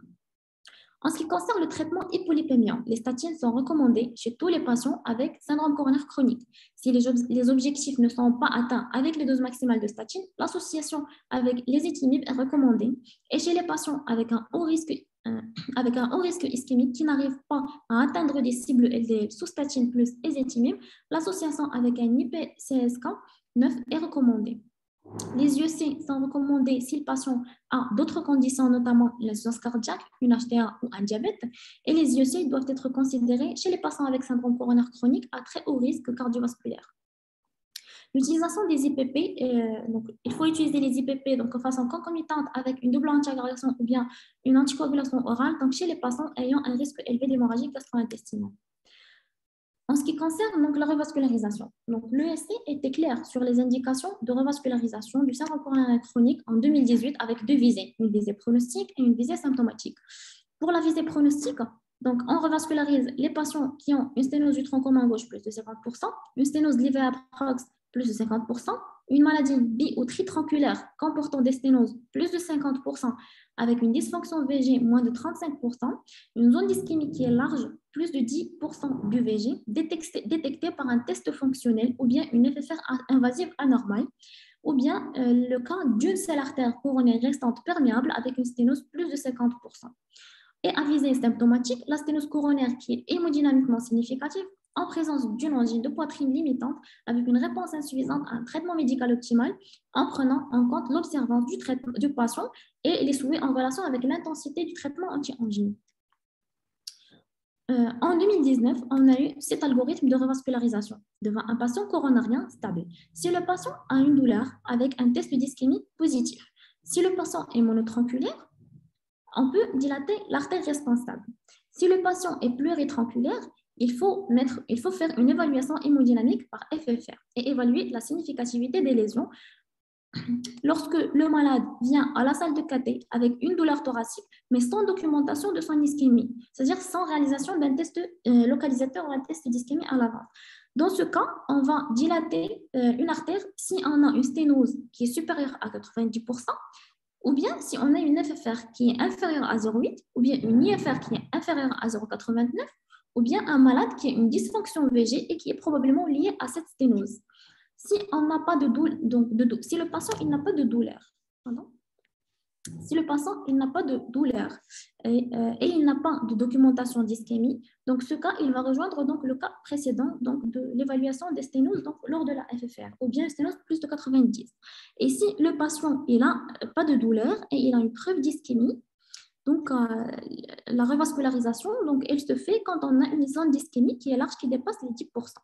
En ce qui concerne le traitement hypolipémien, les statines sont recommandées chez tous les patients avec syndrome coronaire chronique. Si les, ob les objectifs ne sont pas atteints avec les doses maximales de statine, l'association avec l'ézetimibe est recommandée. Et chez les patients avec un haut risque, euh, avec un haut risque ischémique qui n'arrivent pas à atteindre des cibles L D L sous statine plus ézetimibe, l'association avec un I P C S K neuf est recommandée. Les I E C sont recommandés si le patient a d'autres conditions, notamment l'insuffisance cardiaque, une H T A ou un diabète. Et les I E C doivent être considérés chez les patients avec syndrome coronaire chronique à très haut risque cardiovasculaire. L'utilisation des I P P, euh, donc, il faut utiliser les I P P donc, de façon concomitante avec une double anticoagulation ou bien une anticoagulation orale donc, chez les patients ayant un risque élevé d'hémorragie gastro-intestinale. En ce qui concerne donc, la revascularisation, l'E S C était clair sur les indications de revascularisation du syndrome coronaire chronique en deux mille dix-huit avec deux visées, une visée pronostique et une visée symptomatique. Pour la visée pronostique, donc, on revascularise les patients qui ont une sténose du tronc commun gauche plus de cinquante pour cent, une sténose de l'ivea prox plus de cinquante pour cent, une maladie bi- ou tritranculaire comportant des sténoses plus de cinquante pour cent avec une dysfonction V G moins de trente-cinq pour cent, une zone d'ischémie qui est large, plus de dix pour cent du V G, détecté, détecté par un test fonctionnel ou bien une F F R invasive anormale, ou bien euh, le cas d'une seule artère coronaire restante perméable avec une sténose plus de cinquante pour cent. Et à visée symptomatique, la sténose coronaire qui est hémodynamiquement significative en présence d'une angine de poitrine limitante avec une réponse insuffisante à un traitement médical optimal en prenant en compte l'observance du, du patient et les souhaits en relation avec l'intensité du traitement anti-angine. Euh, en deux mille dix-neuf, on a eu cet algorithme de revascularisation devant un patient coronarien stable. Si le patient a une douleur avec un test d'ischémie positif, si le patient est monotranculaire, on peut dilater l'artère responsable. Si le patient est pluritranculaire, il faut, mettre, il faut faire une évaluation hémodynamique par F F R et évaluer la significativité des lésions. Lorsque le malade vient à la salle de cathé avec une douleur thoracique, mais sans documentation de son ischémie, c'est-à-dire sans réalisation d'un test euh, localisateur ou un test d'ischémie à l'avance. Dans ce cas, on va dilater euh, une artère si on a une sténose qui est supérieure à quatre-vingt-dix pour cent, ou bien si on a une F F R qui est inférieure à zéro virgule huit, ou bien une I F R qui est inférieure à zéro virgule quatre-vingt-neuf, ou bien un malade qui a une dysfonction V G et qui est probablement liée à cette sténose. Si on n'a pas de douleur, donc de, si le patient il n'a pas de douleur, pardon, si le patient il n'a pas de douleur et, euh, et il n'a pas de documentation d'ischémie, donc ce cas il va rejoindre donc le cas précédent donc de l'évaluation des sténoses donc lors de la F F R ou bien sténose plus de quatre-vingt-dix. Et si le patient il n'a pas de douleur et il a une preuve d'ischémie, donc euh, la revascularisation donc elle se fait quand on a une zone d'ischémie qui est large qui dépasse les dix pour cent.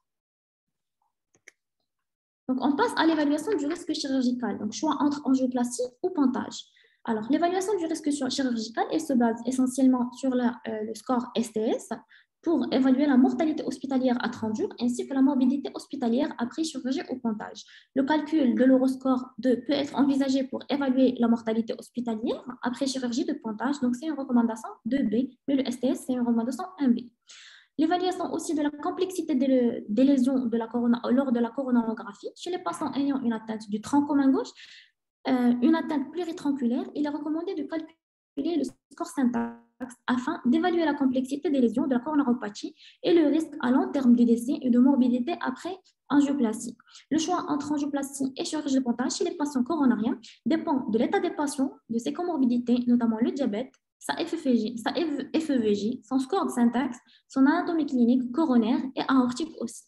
Donc, on passe à l'évaluation du risque chirurgical, donc choix entre angioplastie ou pontage. Alors, l'évaluation du risque chirurgical, elle se base essentiellement sur la, euh, le score S T S pour évaluer la mortalité hospitalière à trente jours ainsi que la morbidité hospitalière après chirurgie ou pontage. Le calcul de l'Euroscore deux peut être envisagé pour évaluer la mortalité hospitalière après chirurgie de pontage, donc c'est une recommandation deux B, mais le S T S, c'est une recommandation un B. L'évaluation aussi de la complexité des, des lésions de la corona, lors de la coronarographie chez les patients ayant une atteinte du tronc commun gauche, euh, une atteinte pluritranculaire, il est recommandé de calculer le score syntaxe afin d'évaluer la complexité des lésions de la coronaropathie et le risque à long terme de décès et de morbidité après angioplastie. Le choix entre angioplastie et chirurgie de pontage chez les patients coronariens dépend de l'état des patients, de ses comorbidités, notamment le diabète, sa F F J, sa F E V J, son score de syntaxe, son anatomie clinique coronaire et aortique aussi.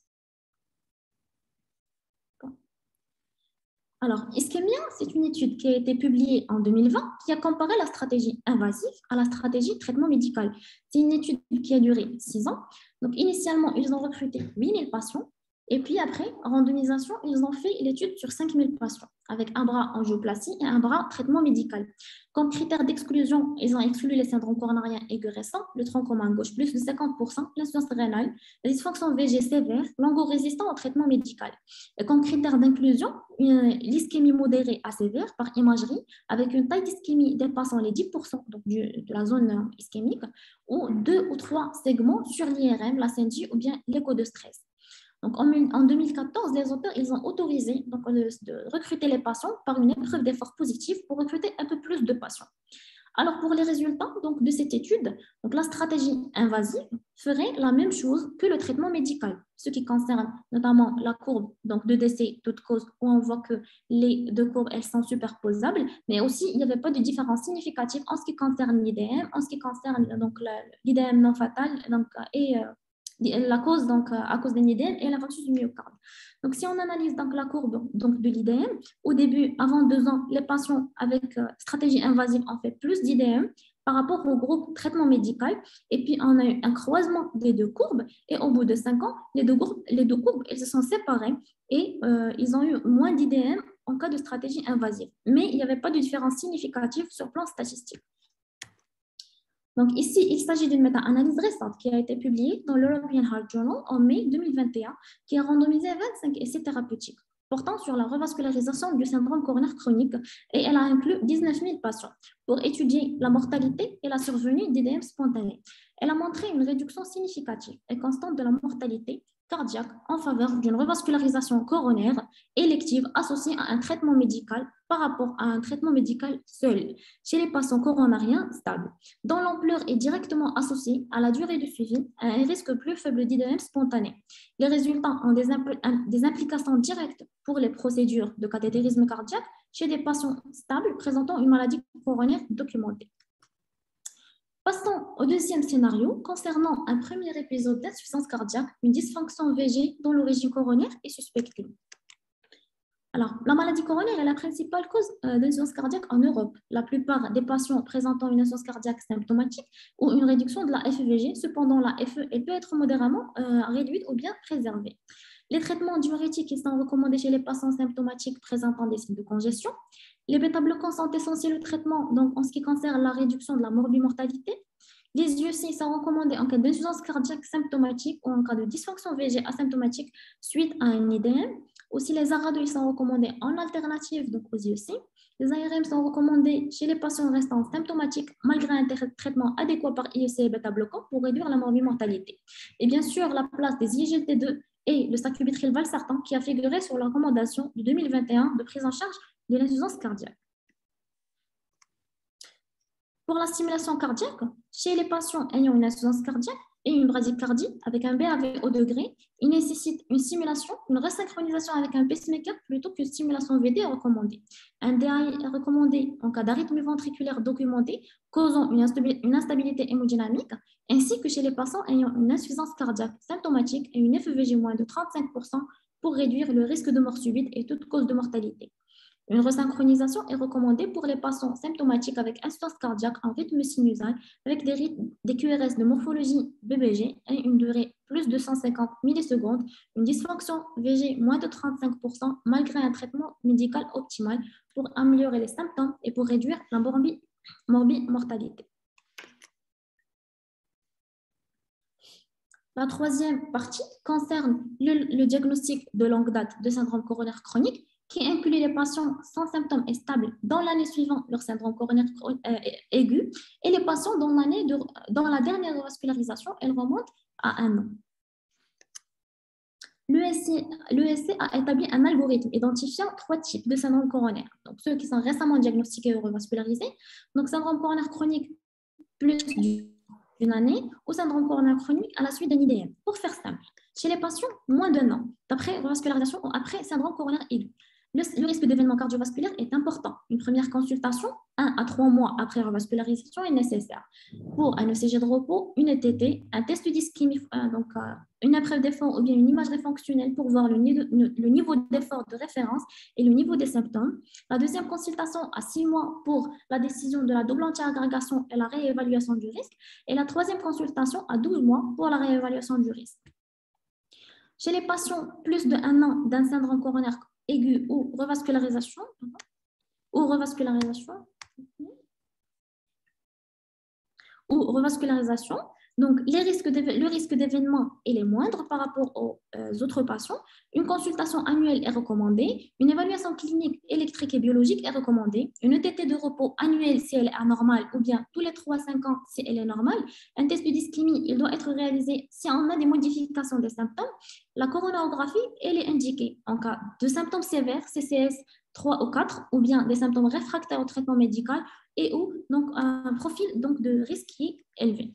Alors, Ischemia, c'est une étude qui a été publiée en deux mille vingt qui a comparé la stratégie invasive à la stratégie traitement médical. C'est une étude qui a duré six ans. Donc, initialement, ils ont recruté huit mille patients. Et puis après, en randomisation, ils ont fait l'étude sur cinq mille patients, avec un bras angioplastie et un bras traitement médical. Comme critère d'exclusion, ils ont exclu les syndromes coronariens aigus récents, le tronc commun gauche plus de cinquante pour cent, l'insuffisance rénale, la dysfonction V G sévère, longo-résistant au traitement médical. Et comme critère d'inclusion, l'ischémie modérée à sévère par imagerie, avec une taille d'ischémie dépassant les dix pour cent donc du, de la zone ischémique, ou deux ou trois segments sur l'I R M, la C N J ou bien l'écho de stress. Donc, en deux mille quatorze, les auteurs ils ont autorisé donc, de, de recruter les patients par une épreuve d'effort positif pour recruter un peu plus de patients. Alors, pour les résultats donc, de cette étude, donc, la stratégie invasive ferait la même chose que le traitement médical, ce qui concerne notamment la courbe donc, de décès toute cause, où on voit que les deux courbes elles sont superposables, mais aussi il n'y avait pas de différence significative en ce qui concerne l'I D M, en ce qui concerne l'I D M non fatal donc, et euh, la cause donc à cause d'un I D M et l'infarctus du myocarde. Donc si on analyse donc la courbe donc de l'I D M, au début avant deux ans les patients avec euh, stratégie invasive ont fait plus d'I D M par rapport au groupe traitement médical et puis on a eu un croisement des deux courbes et au bout de cinq ans les deux courbes les deux courbes elles se sont séparées et euh, ils ont eu moins d'I D M en cas de stratégie invasive, mais il n'y avait pas de différence significative sur le plan statistique. Donc ici, il s'agit d'une méta-analyse récente qui a été publiée dans l'European Heart Journal en mai deux mille vingt et un, qui a randomisé vingt-cinq essais thérapeutiques portant sur la revascularisation du syndrome coronaire chronique et elle a inclus dix-neuf mille patients pour étudier la mortalité et la survenue d'I D M spontanés. Elle a montré une réduction significative et constante de la mortalité cardiaque en faveur d'une revascularisation coronaire élective associée à un traitement médical par rapport à un traitement médical seul chez les patients coronariens stables, dont l'ampleur est directement associée à la durée de suivi à un risque plus faible d'I D M spontané. Les résultats ont des, impl des implications directes pour les procédures de cathétérisme cardiaque chez des patients stables présentant une maladie coronaire documentée. Passons au deuxième scénario concernant un premier épisode d'insuffisance cardiaque, une dysfonction V G dont l'origine coronaire est suspectée. Alors, la maladie coronaire est la principale cause euh, d'insuffisance cardiaque en Europe. La plupart des patients présentant une insuffisance cardiaque symptomatique ont une réduction de la F E V G. Cependant, la F E elle peut être modérément euh, réduite ou bien préservée. Les traitements diurétiques sont recommandés chez les patients symptomatiques présentant des signes de congestion. Les bêta-bloquants sont essentiels au traitement donc, en ce qui concerne la réduction de la morbimortalité. Les I E C sont recommandés en cas d'insuffisance cardiaque symptomatique ou en cas de dysfonction V G asymptomatique suite à un I D M. Aussi, les A R A deux sont recommandés en alternative donc aux I E C. Les A R M sont recommandés chez les patients restants symptomatiques malgré un traitement adéquat par I E C et bêta-bloquants pour réduire la morbimortalité. Et bien sûr, la place des I G L T deux et le sacubitril/valsartan qui a figuré sur la recommandation de deux mille vingt et un de prise en charge de l'insuffisance cardiaque. Pour la stimulation cardiaque, chez les patients ayant une insuffisance cardiaque et une bradycardie avec un B A V au degré, il nécessite une simulation, une resynchronisation avec un pacemaker plutôt qu'une stimulation V D recommandée. Un D A I est recommandé en cas d'arythmie ventriculaire documentée causant une instabilité hémodynamique, ainsi que chez les patients ayant une insuffisance cardiaque symptomatique et une F E V G moins de trente-cinq pour cent pour réduire le risque de mort subite et toute cause de mortalité. Une resynchronisation est recommandée pour les patients symptomatiques avec insuffisance cardiaque en rythme sinusal avec des, rythmes, des Q R S de morphologie B B G et une durée plus de cent cinquante millisecondes, une dysfonction V G moins de trente-cinq pour cent malgré un traitement médical optimal pour améliorer les symptômes et pour réduire la morbimortalité. La troisième partie concerne le, le diagnostic de longue date de syndrome coronaire chronique qui inclut les patients sans symptômes et stables dans l'année suivant leur syndrome coronaire aigu et les patients dont, l'année de, dans la dernière revascularisation, elle remonte à un an. L'E S C a établi un algorithme identifiant trois types de syndrome coronaire. Donc, ceux qui sont récemment diagnostiqués et revascularisés, donc syndrome coronaire chronique plus d'une année ou syndrome coronaire chronique à la suite d'un I D M. Pour faire simple, chez les patients, moins d'un an, d'après revascularisation ou après syndrome coronaire aigu. Le, le risque d'événement cardiovasculaire est important. Une première consultation, un à trois mois après revascularisation, est nécessaire. Pour un E C G de repos, une E T T, un test d'ischémie, euh, donc euh, une épreuve d'effort ou bien une imagerie fonctionnelle pour voir le, le niveau d'effort de référence et le niveau des symptômes. La deuxième consultation à six mois pour la décision de la double anti-agrégation et la réévaluation du risque. Et la troisième consultation à douze mois pour la réévaluation du risque. Chez les patients plus de un an d'un syndrome coronaire aigu ou revascularisation, ou revascularisation, ou revascularisation, donc les risques le risque d'événement est moindre par rapport aux euh, autres patients. Une consultation annuelle est recommandée, une évaluation clinique électrique et biologique est recommandée, une E T T de repos annuelle si elle est anormale ou bien tous les trois à cinq ans si elle est normale. Un test de d'ischémie, il doit être réalisé si on a des modifications des symptômes. La coronarographie, elle est indiquée en cas de symptômes sévères, C C S trois ou quatre, ou bien des symptômes réfractaires au traitement médical et ou donc, un profil donc, de risque qui est élevé.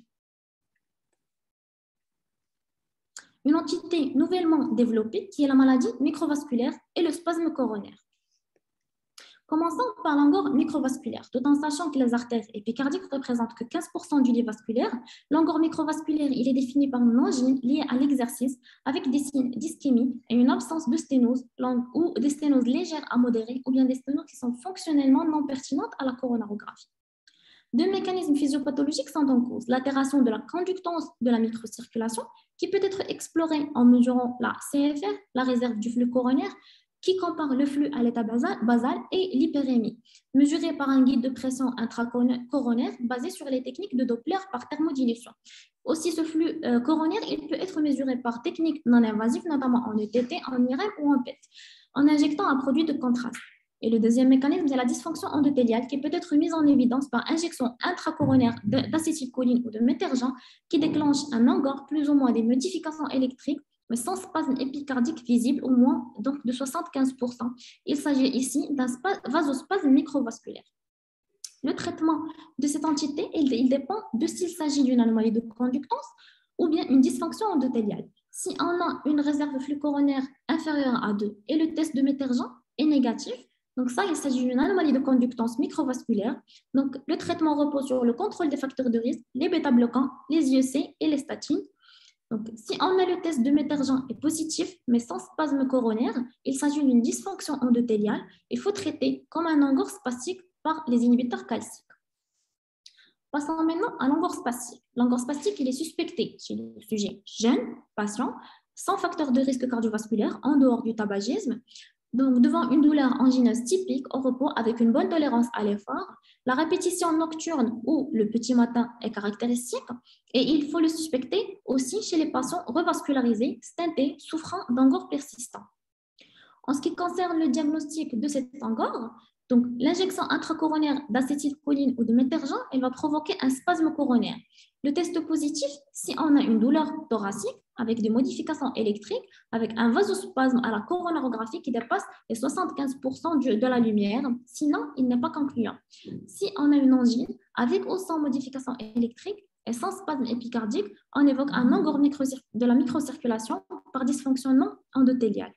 Une entité nouvellement développée qui est la maladie microvasculaire et le spasme coronaire. Commençons par l'angor microvasculaire, tout en sachant que les artères épicardiques ne représentent que quinze pour cent du lit vasculaire. L'angor microvasculaire, il est défini par une angine liée à l'exercice avec des signes d'ischémie et une absence de sténose ou des sténoses légères à modérées ou bien des sténoses qui sont fonctionnellement non pertinentes à la coronarographie. Deux mécanismes physiopathologiques sont en cause. L'altération de la conductance de la microcirculation qui peut être explorée en mesurant la C F R, la réserve du flux coronaire, qui compare le flux à l'état basal, basal et l'hyperémie, mesurée par un guide de pression intracoronaire basé sur les techniques de Doppler par thermodilution. Aussi, ce flux euh, coronaire il peut être mesuré par techniques non invasives, notamment en E T T, en I R M ou en P E T, en injectant un produit de contraste. Et le deuxième mécanisme, c'est la dysfonction endothéliale qui peut être mise en évidence par injection intracoronaire d'acétylcholine ou de métergent qui déclenche un angor, plus ou moins des modifications électriques, mais sans spasme épicardique visible, au moins donc de soixante-quinze pour cent. Il s'agit ici d'un vasospasme microvasculaire. Le traitement de cette entité, il, il dépend de s'il s'agit d'une anomalie de conductance ou bien une dysfonction endothéliale. Si on a une réserve de flux coronaire inférieure à deux et le test de métergent est négatif, Donc ça, il s'agit d'une anomalie de conductance microvasculaire. Donc le traitement repose sur le contrôle des facteurs de risque, les bêta-bloquants, les I E C et les statines. Donc si on a le test de Methergent est positif, mais sans spasme coronaire, il s'agit d'une dysfonction endothéliale. Il faut traiter comme un angor spastique par les inhibiteurs calciques. Passons maintenant à l'angor spastique. L'angor spastique, il est suspecté chez les sujets jeunes, patients, sans facteur de risque cardiovasculaire, en dehors du tabagisme. Donc, devant une douleur angineuse typique au repos avec une bonne tolérance à l'effort, la répétition nocturne ou le petit matin est caractéristique et il faut le suspecter aussi chez les patients revascularisés, stentés, souffrant d'angor persistant. En ce qui concerne le diagnostic de cet angor, donc l'injection intracoronaire d'acétylcholine ou de Methergent, elle va provoquer un spasme coronaire. Le test positif, si on a une douleur thoracique avec des modifications électriques, avec un vasospasme à la coronarographie qui dépasse les soixante-quinze pour cent de la lumière, sinon il n'est pas concluant. Si on a une angine avec ou sans modification électrique et sans spasme épicardique, on évoque un angor de la microcirculation par dysfonctionnement endothélial.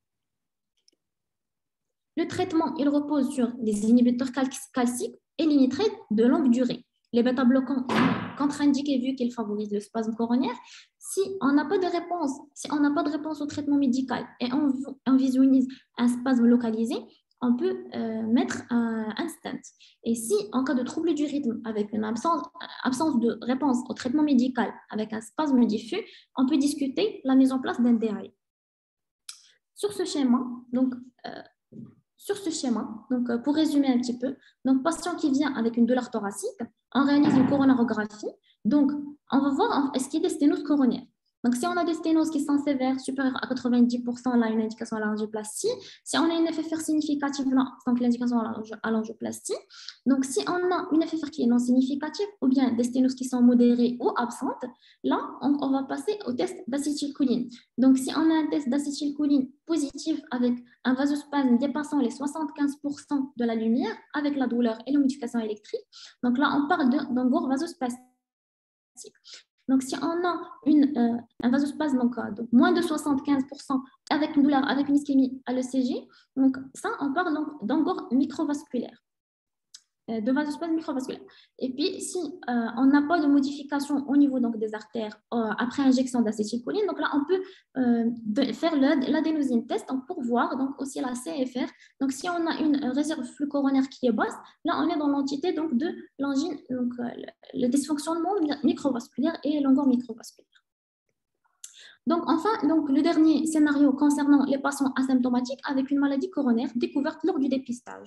Le traitement, il repose sur les inhibiteurs calciques et les nitrates de longue durée. Les bêta-bloquants sont contre-indiqués vu qu'ils favorisent le spasme coronaire. Si on n'a pas de réponse, si on n'a pas de réponse au traitement médical et on, on visualise un spasme localisé, on peut euh, mettre un, un stent. Et si en cas de trouble du rythme avec une absence, absence de réponse au traitement médical avec un spasme diffus, on peut discuter la mise en place d'un D A I. Sur ce schéma, donc euh, Sur ce schéma, donc pour résumer un petit peu, donc patient qui vient avec une douleur thoracique, on réalise une coronarographie. Donc, on va voir est-ce qu'il y a des sténoses coronaires. Donc, si on a des sténoses qui sont sévères, supérieures à quatre-vingt-dix pour cent, là, une indication à l'angioplastie. Si on a une F F R significative, là, donc l'indication à l'angioplastie. Donc, si on a une F F R qui est non significative, ou bien des sténoses qui sont modérées ou absentes, là, on, on va passer au test d'acétylcholine. Donc, si on a un test d'acétylcholine positif avec un vasospasme dépassant les soixante-quinze pour cent de la lumière, avec la douleur et la modification électrique, donc là, on parle d'angor vasospastique. Donc, si on a une, euh, un vasospasme, donc, euh, donc moins de soixante-quinze pour cent avec une douleur, avec une ischémie à l'E C G, donc ça, on parle donc d'angor microvasculaire, euh, de vasospasme microvasculaire. Et puis, si euh, on n'a pas de modification au niveau donc, des artères euh, après injection d'acétylcholine, donc là, on peut euh, de, faire l'adénosine test donc, pour voir donc, aussi la C F R. Donc, si on a une réserve flux coronaire qui est basse, là, on est dans l'entité donc, de l'angine, donc euh, le dysfonctionnement microvasculaire et l'angor microvasculaire. Donc, enfin, donc, le dernier scénario concernant les patients asymptomatiques avec une maladie coronaire découverte lors du dépistage.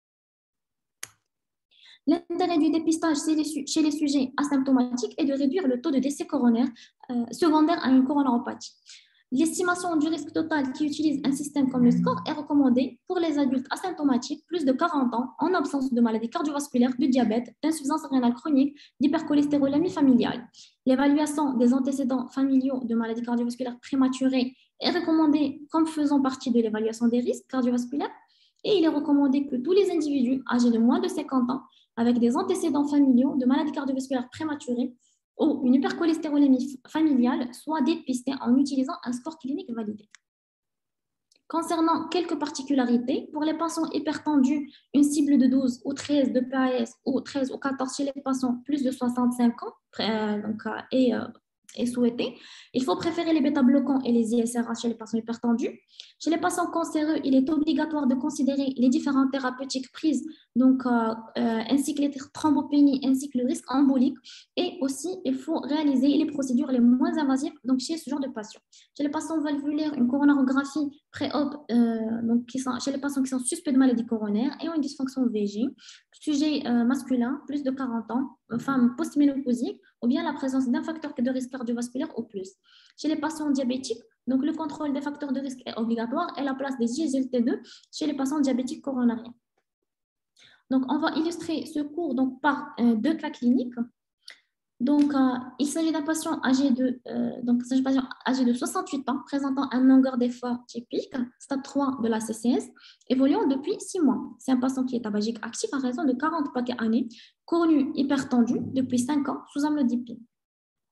L'intérêt du dépistage chez les sujets asymptomatiques est de réduire le taux de décès coronaire euh, secondaire à une coronaropathie. L'estimation du risque total qui utilise un système comme le score est recommandée pour les adultes asymptomatiques plus de quarante ans en absence de maladie cardiovasculaire, de diabète, d'insuffisance rénale chronique, d'hypercholestérolémie familiale. L'évaluation des antécédents familiaux de maladies cardiovasculaires prématurées est recommandée comme faisant partie de l'évaluation des risques cardiovasculaires et il est recommandé que tous les individus âgés de moins de cinquante ans avec des antécédents familiaux de maladies cardiovasculaires prématurées ou une hypercholestérolémie familiale soient dépistés en utilisant un score clinique validé. Concernant quelques particularités, pour les patients hypertendus, une cible de douze ou treize de P A S ou treize ou quatorze chez les patients plus de soixante-cinq ans euh, donc, euh, et euh, est souhaité. Il faut préférer les bêta-bloquants et les I S R H chez les patients hypertendus. Chez les patients cancéreux, il est obligatoire de considérer les différentes thérapeutiques prises, donc, euh, euh, ainsi que les thrombopénies, ainsi que le risque embolique. Et aussi, il faut réaliser les procédures les moins invasives donc, chez ce genre de patients. Chez les patients valvulaires, une coronarographie pré-op, euh, donc qui sont, chez les patients qui sont suspects de maladie coronaire et ont une dysfonction V G. Sujet euh, masculin, plus de quarante ans, femme post-ménopausique, ou bien la présence d'un facteur de risque cardiovasculaire ou plus. Chez les patients diabétiques, donc le contrôle des facteurs de risque est obligatoire et la place des I G L T deux chez les patients diabétiques coronariens. Donc, on va illustrer ce cours donc, par euh, deux cas cliniques. Donc, euh, il s'agit d'un patient âgé de, euh, donc, d'un patient âgé de soixante-huit ans, présentant un longueur d'effort typique, stade trois de la C C S, évoluant depuis six mois. C'est un patient qui est tabagique actif à raison de quarante paquets années, connu hypertendu depuis cinq ans sous amlodipine.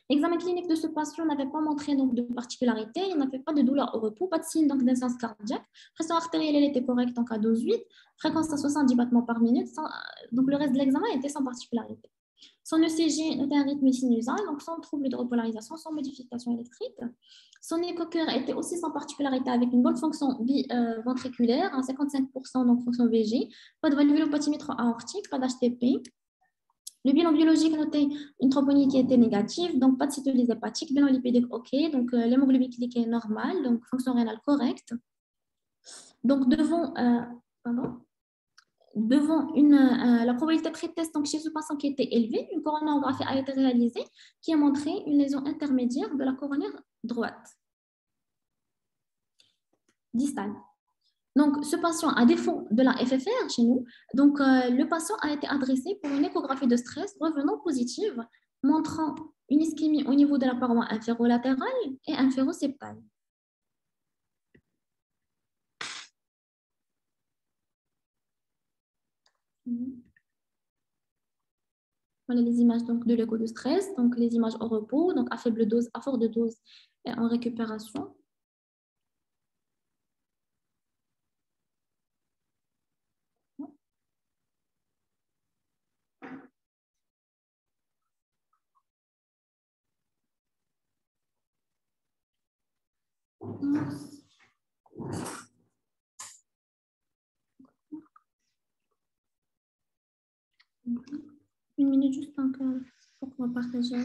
L'examen clinique de ce patient n'avait pas montré donc, de particularité, il n'avait pas de douleur au repos, pas de signe d'insuffisance cardiaque, pression artérielle elle était correcte donc à dose huit, fréquence à soixante-dix battements par minute, sans, donc le reste de l'examen était sans particularité. Son E C G notait un rythme sinusal, donc sans trouble de repolarisation, sans modification électrique. Son écho-cœur était aussi sans particularité avec une bonne fonction ventriculaire, à cinquante-cinq pour cent donc fonction V G, pas de valvulopathie aortique, pas d'H T P. Le bilan biologique notait une troponie qui était négative, donc pas de cytolyse hépatique, bilan lipidique OK, donc euh, l'hémoglobine glycée est normale, donc fonction rénale correcte. Donc devant, euh, pardon, devant une, euh, la probabilité pré-test donc chez ce patient qui était élevée, une coronarographie a été réalisée qui a montré une lésion intermédiaire de la coronaire droite, distale. Donc, ce patient, à défaut de la F F R chez nous, donc, euh, le patient a été adressé pour une échographie de stress revenant positive, montrant une ischémie au niveau de la paroi inférolatérale et inféroseptale. Voilà les images donc, de l'écho de stress, donc les images au repos, donc à faible dose, à forte dose et en récupération. Une minute juste encore pour qu'on partage.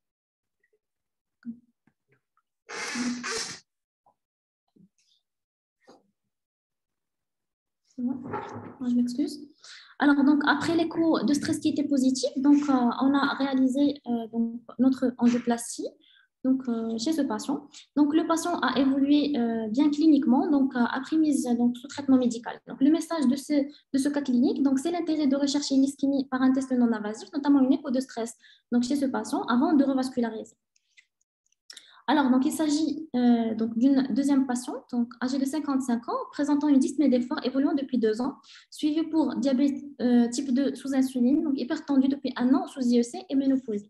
C'est bon. Je m'excuse. Alors, donc, après l'écho de stress qui était positif, donc, euh, on a réalisé euh, donc, notre angioplastie donc, euh, chez ce patient. Donc, le patient a évolué euh, bien cliniquement, donc, euh, après mise donc, sous traitement médical. Donc, le message de ce, de ce cas clinique, donc, c'est l'intérêt de rechercher une ischémie par un test non invasif, notamment une écho de stress donc, chez ce patient avant de revasculariser. Alors, donc, il s'agit euh, d'une deuxième patiente, donc, âgée de cinquante-cinq ans, présentant une dyspnée d'effort évoluant depuis deux ans, suivie pour diabète euh, type deux sous insuline, donc hypertendue depuis un an sous I E C et ménopausée.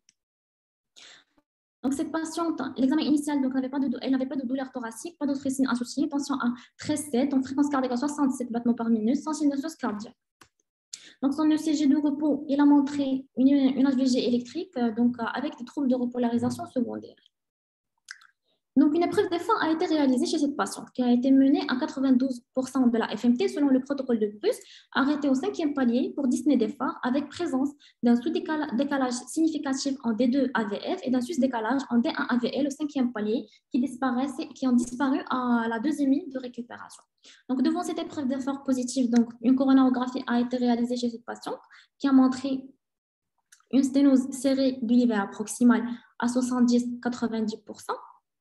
Donc, cette patiente, l'examen initial, donc, n'avait pas de, elle n'avait pas de douleur thoracique, pas d'autres signes associés, tension à treize virgule sept, donc fréquence cardiaque à soixante-sept battements par minute, sans signe d'insuffisance cardiaque. Donc, son E C G de repos, il a montré une, une H V G électrique, donc, avec des troubles de repolarisation secondaire. Donc, une épreuve d'effort a été réalisée chez cette patiente qui a été menée à quatre-vingt-douze pour cent de la F M T selon le protocole de Bruce, arrêté au cinquième palier pour dyspnée d'effort avec présence d'un sous-décalage significatif en D deux A V F et d'un sus-décalage en D un A V L au cinquième palier qui, disparaissent, qui ont disparu à la deuxième ligne de récupération. Donc, devant cette épreuve d'effort positive, donc, une coronarographie a été réalisée chez cette patiente qui a montré une sténose serrée du l'ivère proximal à soixante-dix à quatre-vingt-dix pour cent.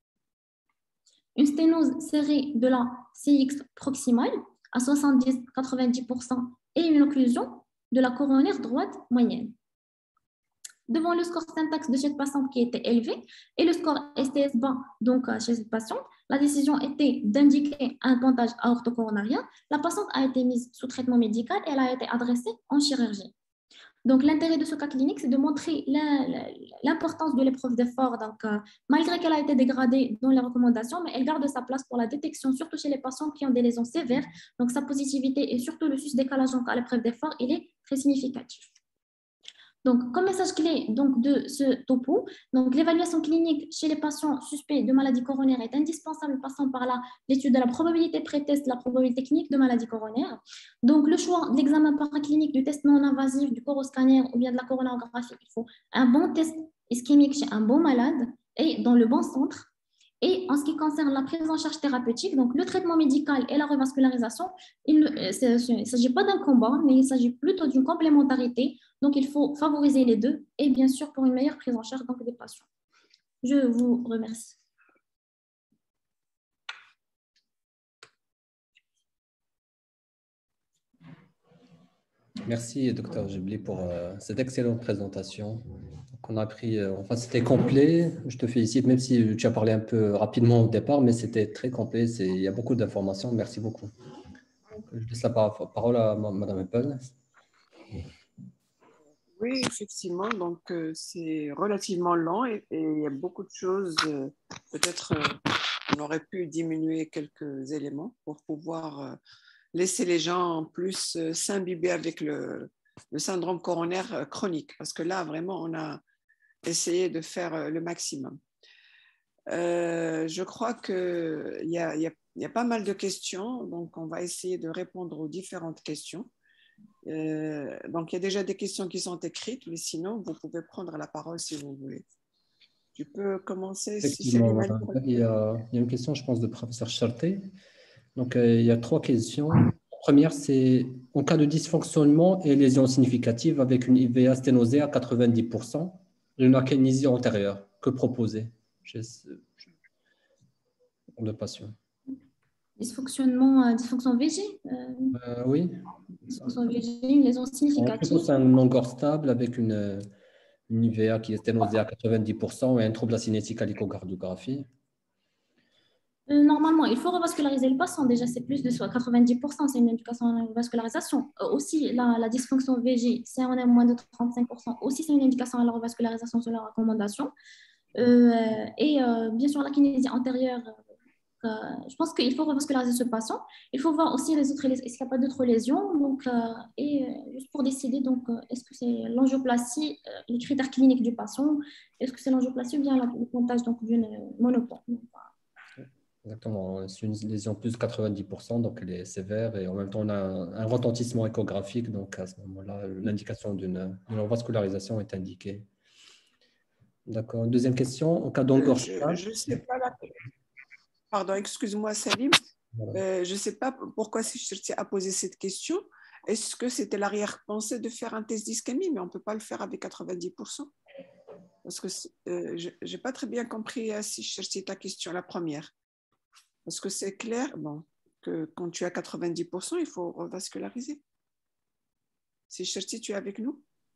Une sténose serrée de la C X proximale à soixante-dix à quatre-vingt-dix pour cent et une occlusion de la coronaire droite moyenne. Devant le score syntaxe de cette patiente qui était élevé et le score S T S bas donc, chez cette patiente, la décision était d'indiquer un pontage aortocoronarien. La patiente a été mise sous traitement médical et elle a été adressée en chirurgie. Donc, l'intérêt de ce cas clinique, c'est de montrer l'importance de l'épreuve d'effort. Donc, euh, malgré qu'elle a été dégradée dans les recommandations, mais elle garde sa place pour la détection, surtout chez les patients qui ont des lésions sévères. Donc, sa positivité et surtout le sus-décalage à l'épreuve d'effort, il est très significatif. Donc, comme message clé donc, de ce topo, l'évaluation clinique chez les patients suspects de maladie coronaire est indispensable, passant par l'étude de la probabilité pré-test, la probabilité clinique de maladie coronaire. Donc, le choix de l'examen paraclinique du test non invasif, du coroscanner ou bien de la coronarographie, il faut un bon test ischémique chez un bon malade et dans le bon centre. Et en ce qui concerne la prise en charge thérapeutique, donc le traitement médical et la revascularisation, il ne s'agit pas d'un combat, mais il s'agit plutôt d'une complémentarité. Donc, il faut favoriser les deux et bien sûr pour une meilleure prise en charge donc, des patients. Je vous remercie.
Merci, docteur Jibli, pour euh, cette excellente présentation. On a pris, euh, enfin, c'était complet. Je te félicite, même si tu as parlé un peu rapidement au départ, mais c'était très complet. Il y a beaucoup d'informations. Merci beaucoup. Je laisse la parole à Madame Apple.
Oui, effectivement, donc euh, c'est relativement lent et, et il y a beaucoup de choses. euh, Peut-être euh, on aurait pu diminuer quelques éléments pour pouvoir euh, laisser les gens en plus euh, s'imbiber avec le, le syndrome coronaire euh, chronique, parce que là, vraiment, on a essayé de faire euh, le maximum. Euh, je crois qu'il y a, il y, a, il y a pas mal de questions, donc on va essayer de répondre aux différentes questions. Euh, donc, il y a déjà des questions qui sont écrites, mais sinon, vous pouvez prendre la parole si vous voulez. Tu peux commencer si
Effectivement,
Salim a le
madame.
premier.
Il y a, il y a une question, je pense, de professeur Charté. Donc, euh, il y a trois questions. La première, c'est en cas de dysfonctionnement et lésion significative avec une I V A sténosée à quatre-vingt-dix pour cent et une akinésie antérieure, que proposer chez ce de patient?
Dysfonctionnement, euh, dysfonction V G, euh,
Euh, oui,
dysfonction V G, une lésion
en plutôt
significative.
c'est un angor stable avec une, une I V A qui est sténosée à quatre-vingt-dix pour cent et un trouble de la cinétique à l'échocardiographie.
Euh, Normalement, il faut revasculariser le patient. Déjà, c'est plus de soit quatre-vingt-dix pour cent, c'est une indication de revascularisation. Euh, aussi, la, la dysfonction V G, c'est on est moins de trente-cinq pour cent. Aussi, c'est une indication à la revascularisation sur la recommandation. Euh, et euh, bien sûr, la kinésie antérieure, euh, je pense qu'il faut revasculariser ce patient. Il faut voir aussi les autres, est-ce qu'il n'y a pas d'autres lésions. Donc, euh, et euh, juste pour décider, donc, euh, est-ce que c'est l'angioplastie, euh, les critères cliniques du patient, est-ce que c'est l'angioplastie ou bien la- le pontage donc, d'une monopole. Donc,
Exactement, c'est une lésion plus de quatre-vingt-dix pour cent, donc elle est sévère et en même temps on a un, un retentissement échographique, donc à ce moment-là, l'indication d'une d'une revascularisation est indiquée. D'accord. Deuxième question, en cas
Euh,
d'angor
je ne sais pas, la... pardon, excuse-moi Salim,
voilà.
euh, je ne sais pas pourquoi Cherti a posé cette question. Est-ce que c'était l'arrière-pensée de faire un test d'ischémie, mais on ne peut pas le faire avec quatre-vingt-dix pour cent? Parce que euh, je n'ai pas très bien compris euh, si Cherti ta question, la première. Parce que c'est clair bon, que quand tu as quatre-vingt-dix pour cent, il faut revasculariser. Si Cherti, tu es avec nous?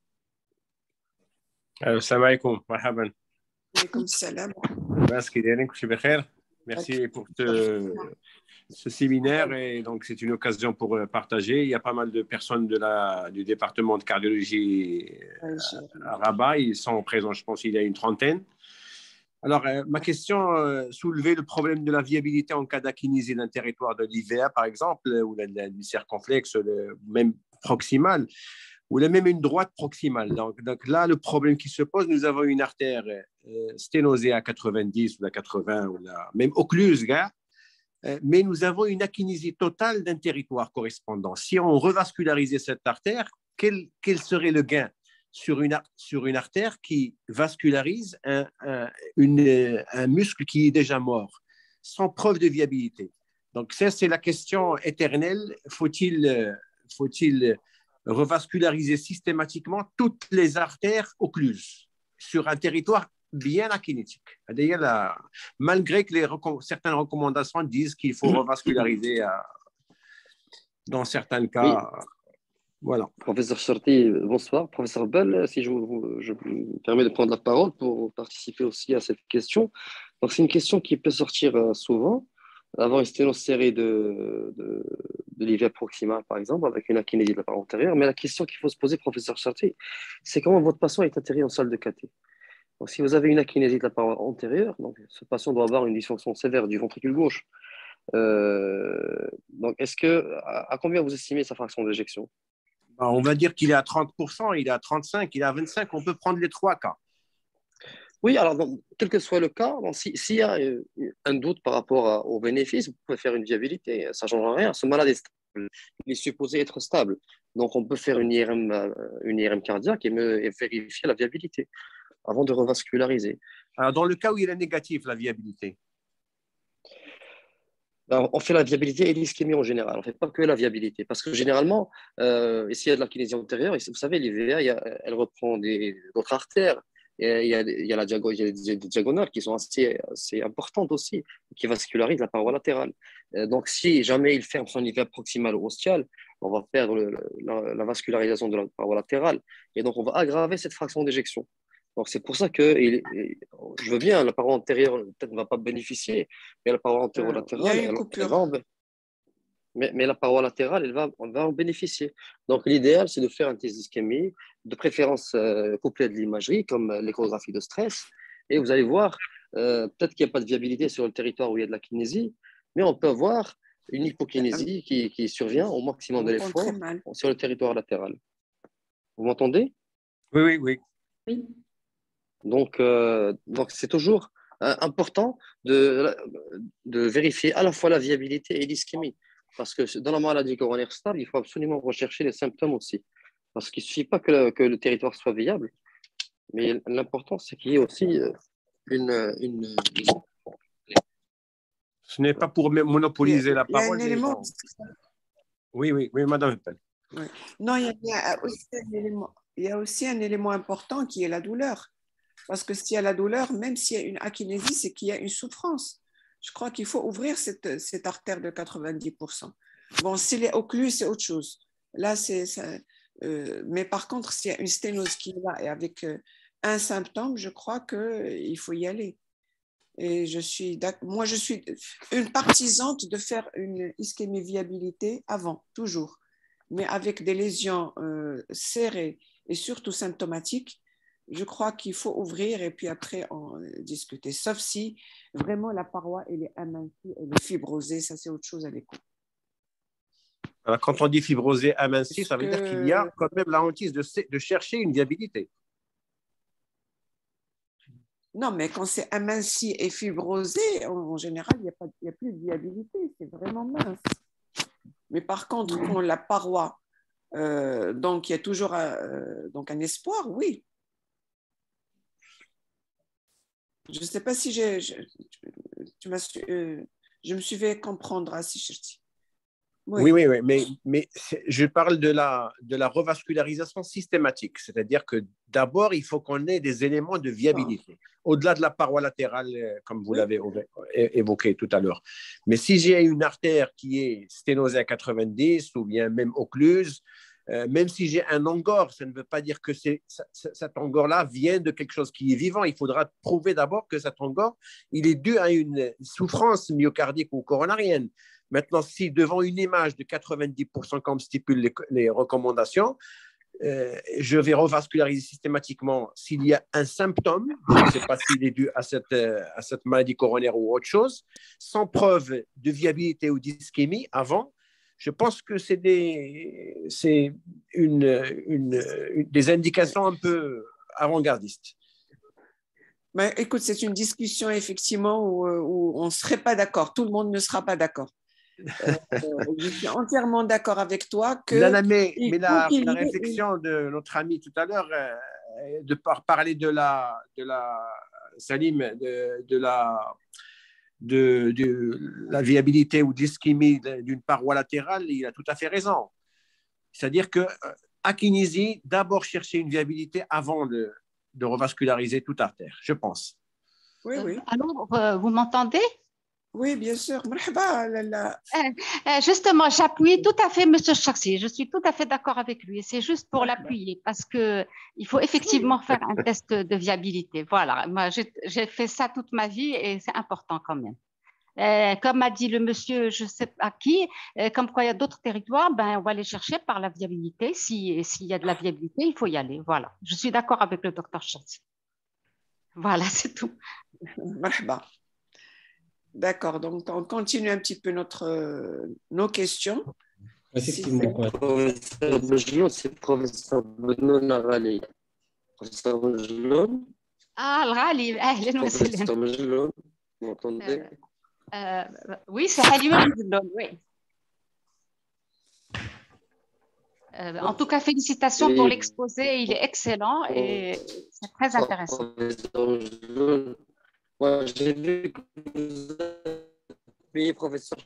السلام عليكم مرحبا
Alaykoum salam.
بس كيدايرين كلشي بخير merci pour ce, ce séminaire et donc c'est une occasion pour partager. Il y a pas mal de personnes de la, du département de cardiologie à Rabat, ils sont présents, je pense qu'il y a une trentaine. Alors euh, ma question euh, soulevait le problème de la viabilité en cas d'akinésie d'un territoire de l'I V A par exemple ou de la, du circonflexe, le, même proximal, ou même une droite proximale. Donc, donc là, le problème qui se pose, nous avons une artère euh, sténosée à quatre-vingt-dix ou à quatre-vingts, ou la, même occluse, gars, euh, mais nous avons une akinésie totale d'un territoire correspondant. Si on revascularisait cette artère, quel, quel serait le gain sur une, sur une artère qui vascularise un, un, une, un muscle qui est déjà mort, sans preuve de viabilité? Donc ça, c'est la question éternelle. Faut-il, faut-il revasculariser systématiquement toutes les artères occluses sur un territoire bien akinétique? D'ailleurs, malgré que les, certaines recommandations disent qu'il faut revasculariser à, dans certains cas. Oui. Voilà.
Professeur Charty, bonsoir. Professeur Bell, si je, vous, je me permets de prendre la parole pour participer aussi à cette question. Donc, c'est une question qui peut sortir souvent. Avoir une sténose serrée de, de, de l'I V A proximale, par exemple, avec une akinésie de la paroi antérieure. Mais la question qu'il faut se poser, professeur Charty, c'est comment votre patient est atterri en salle de cathé. Donc, si vous avez une akinésie de la paroi antérieure, donc, ce patient doit avoir une dysfonction sévère du ventricule gauche. Euh, donc, est-ce que, à, à combien vous estimez sa fraction d'éjection?
On va dire qu'il est à trente pour cent, il est à trente-cinq, il est à vingt-cinq, on peut prendre les trois cas.
Oui, alors, donc, quel que soit le cas, s'il si y a un doute par rapport à, aux bénéfices, vous pouvez faire une viabilité, ça ne change rien. Ce malade est stable, il est supposé être stable. Donc, on peut faire une I R M, une I R M cardiaque et, me, et vérifier la viabilité avant de revasculariser.
Alors, dans le cas où il est négatif, la viabilité?
Alors, on fait la viabilité et l'ischémie en général. On ne fait pas que la viabilité. Parce que généralement, euh, s'il y a de la kinésie antérieure, vous savez, l'I V A, il y a, elle reprend d'autres artères. Et il, y a, il, y a la diago, il y a des diagonales qui sont assez, assez importantes aussi, qui vascularisent la paroi latérale. Euh, donc, si jamais il ferme son I V A proximal ou ostial, on va perdre le, la, la vascularisation de la paroi latérale. Et donc, on va aggraver cette fraction d'éjection. Donc, c'est pour ça que il, il, je veux bien, la paroi antérieure peut-être ne va pas bénéficier, mais la paroi antérolatérale,
il y a une
elle,
coupure.
elle va en... Mais, mais la paroi latérale, elle va, on va en bénéficier. Donc, l'idéal, c'est de faire un test d'ischémie, de préférence euh, couplé de l'imagerie, comme l'échographie de stress. Et vous allez voir, euh, peut-être qu'il n'y a pas de viabilité sur le territoire où il y a de la kinésie, mais on peut avoir une hypokinésie qui, qui survient au maximum de l'effort sur le territoire latéral. Vous m'entendez?
Oui, oui, oui.
Oui.
Donc, euh, donc c'est toujours euh, important de, de vérifier à la fois la viabilité et l'ischémie. Parce que dans la maladie coronaire stable, il faut absolument rechercher les symptômes aussi. Parce qu'il ne suffit pas que le, que le territoire soit viable, mais l'important, c'est qu'il y ait aussi une, une...
Ce n'est pas pour monopoliser la parole.
Il y a un élément...
Bon. Oui, oui, oui, madame.
Oui. Non, il y, a, il, y a aussi un élément, il y a aussi un élément important qui est la douleur. Parce que s'il y a la douleur, même s'il y a une akinésie, c'est qu'il y a une souffrance. Je crois qu'il faut ouvrir cette, cette artère de quatre-vingt-dix pour cent. Bon, s'il est occlus, c'est autre chose. Là, c'est ça, euh, mais par contre, s'il y a une sténose qui est là et avec euh, un symptôme, je crois qu'il faut y aller. Et je suis, moi, je suis une partisante de faire une ischémie viabilité avant, toujours. Mais avec des lésions euh, serrées et surtout symptomatiques, je crois qu'il faut ouvrir et puis après en discuter. Sauf si vraiment la paroi elle est amincie, elle est fibrosée, ça c'est autre chose à l'écho.
Alors, quand on dit fibrosée, amincie, ça veut que... dire qu'il y a quand même la hantise de, de chercher une viabilité.
Non, mais quand c'est aminci et fibrosé, en, en général, il n'y a, pas, il y a plus de viabilité, c'est vraiment mince. Mais par contre, quand la paroi, euh, donc il y a toujours euh, donc un espoir, oui. Je ne sais pas si j'ai, je, tu m'as, euh, je me suis fait comprendre à Sicherti.
Oui, oui, oui, oui, mais, mais je parle de la, de la revascularisation systématique, c'est-à-dire que d'abord, il faut qu'on ait des éléments de viabilité, au-delà de la paroi latérale, comme vous oui. l'avez évoqué tout à l'heure. Mais si j'ai une artère qui est sténosée à quatre-vingt-dix ou bien même occluse, euh, même si j'ai un angor, ça ne veut pas dire que c'est, cet angor-là vient de quelque chose qui est vivant. Il faudra prouver d'abord que cet angor, il est dû à une souffrance myocardique ou coronarienne. Maintenant, si devant une image de quatre-vingt-dix pour cent comme stipulent les, les recommandations, euh, je vais revasculariser systématiquement s'il y a un symptôme, je ne sais pas s'il est dû à cette, à cette maladie coronaire ou autre chose, sans preuve de viabilité ou d'ischémie avant, je pense que c'est des, c'est une, une, une, des indications un peu avant-gardistes.
Ben, écoute, c'est une discussion effectivement où, où on ne serait pas d'accord, tout le monde ne sera pas d'accord. Euh, je suis entièrement d'accord avec toi que
là, là, mais, mais la, la réflexion de notre ami tout à l'heure euh, de par, parler de la de la Salim de, de la de, de la viabilité ou de l'ischémie d'une paroi latérale, il a tout à fait raison. C'est-à-dire que euh, à kinésie, d'abord chercher une viabilité avant de, de revasculariser toute artère, je pense.
Oui, oui.
Euh, alors, euh, vous m'entendez?
Oui, bien sûr.
Justement, j'appuie tout à fait M. Charsi. Je suis tout à fait d'accord avec lui. C'est juste pour l'appuyer parce qu'il faut effectivement faire un test de viabilité. Voilà, moi j'ai fait ça toute ma vie et c'est important quand même. Euh, comme a dit le monsieur, je ne sais pas qui, euh, comme quoi il y a d'autres territoires, ben, on va les chercher par la viabilité. Si, s'il y a de la viabilité, il faut y aller. Voilà, je suis d'accord avec le docteur Charsi. Voilà, c'est tout.
D'accord, donc on continue un petit peu notre, euh, nos questions.
Effectivement.
Professeur Bejloun, c'est professeur Benoun Rali. Professeur Bejloun.
Ah, Rali,
professeur Bejloun, vous m'entendez?
euh, euh, Oui, c'est Halima Bejloun, oui. Euh, en tout cas, félicitations pour l'exposé, il est excellent et c'est très intéressant.
Moi, j'ai vu que vous avez professeur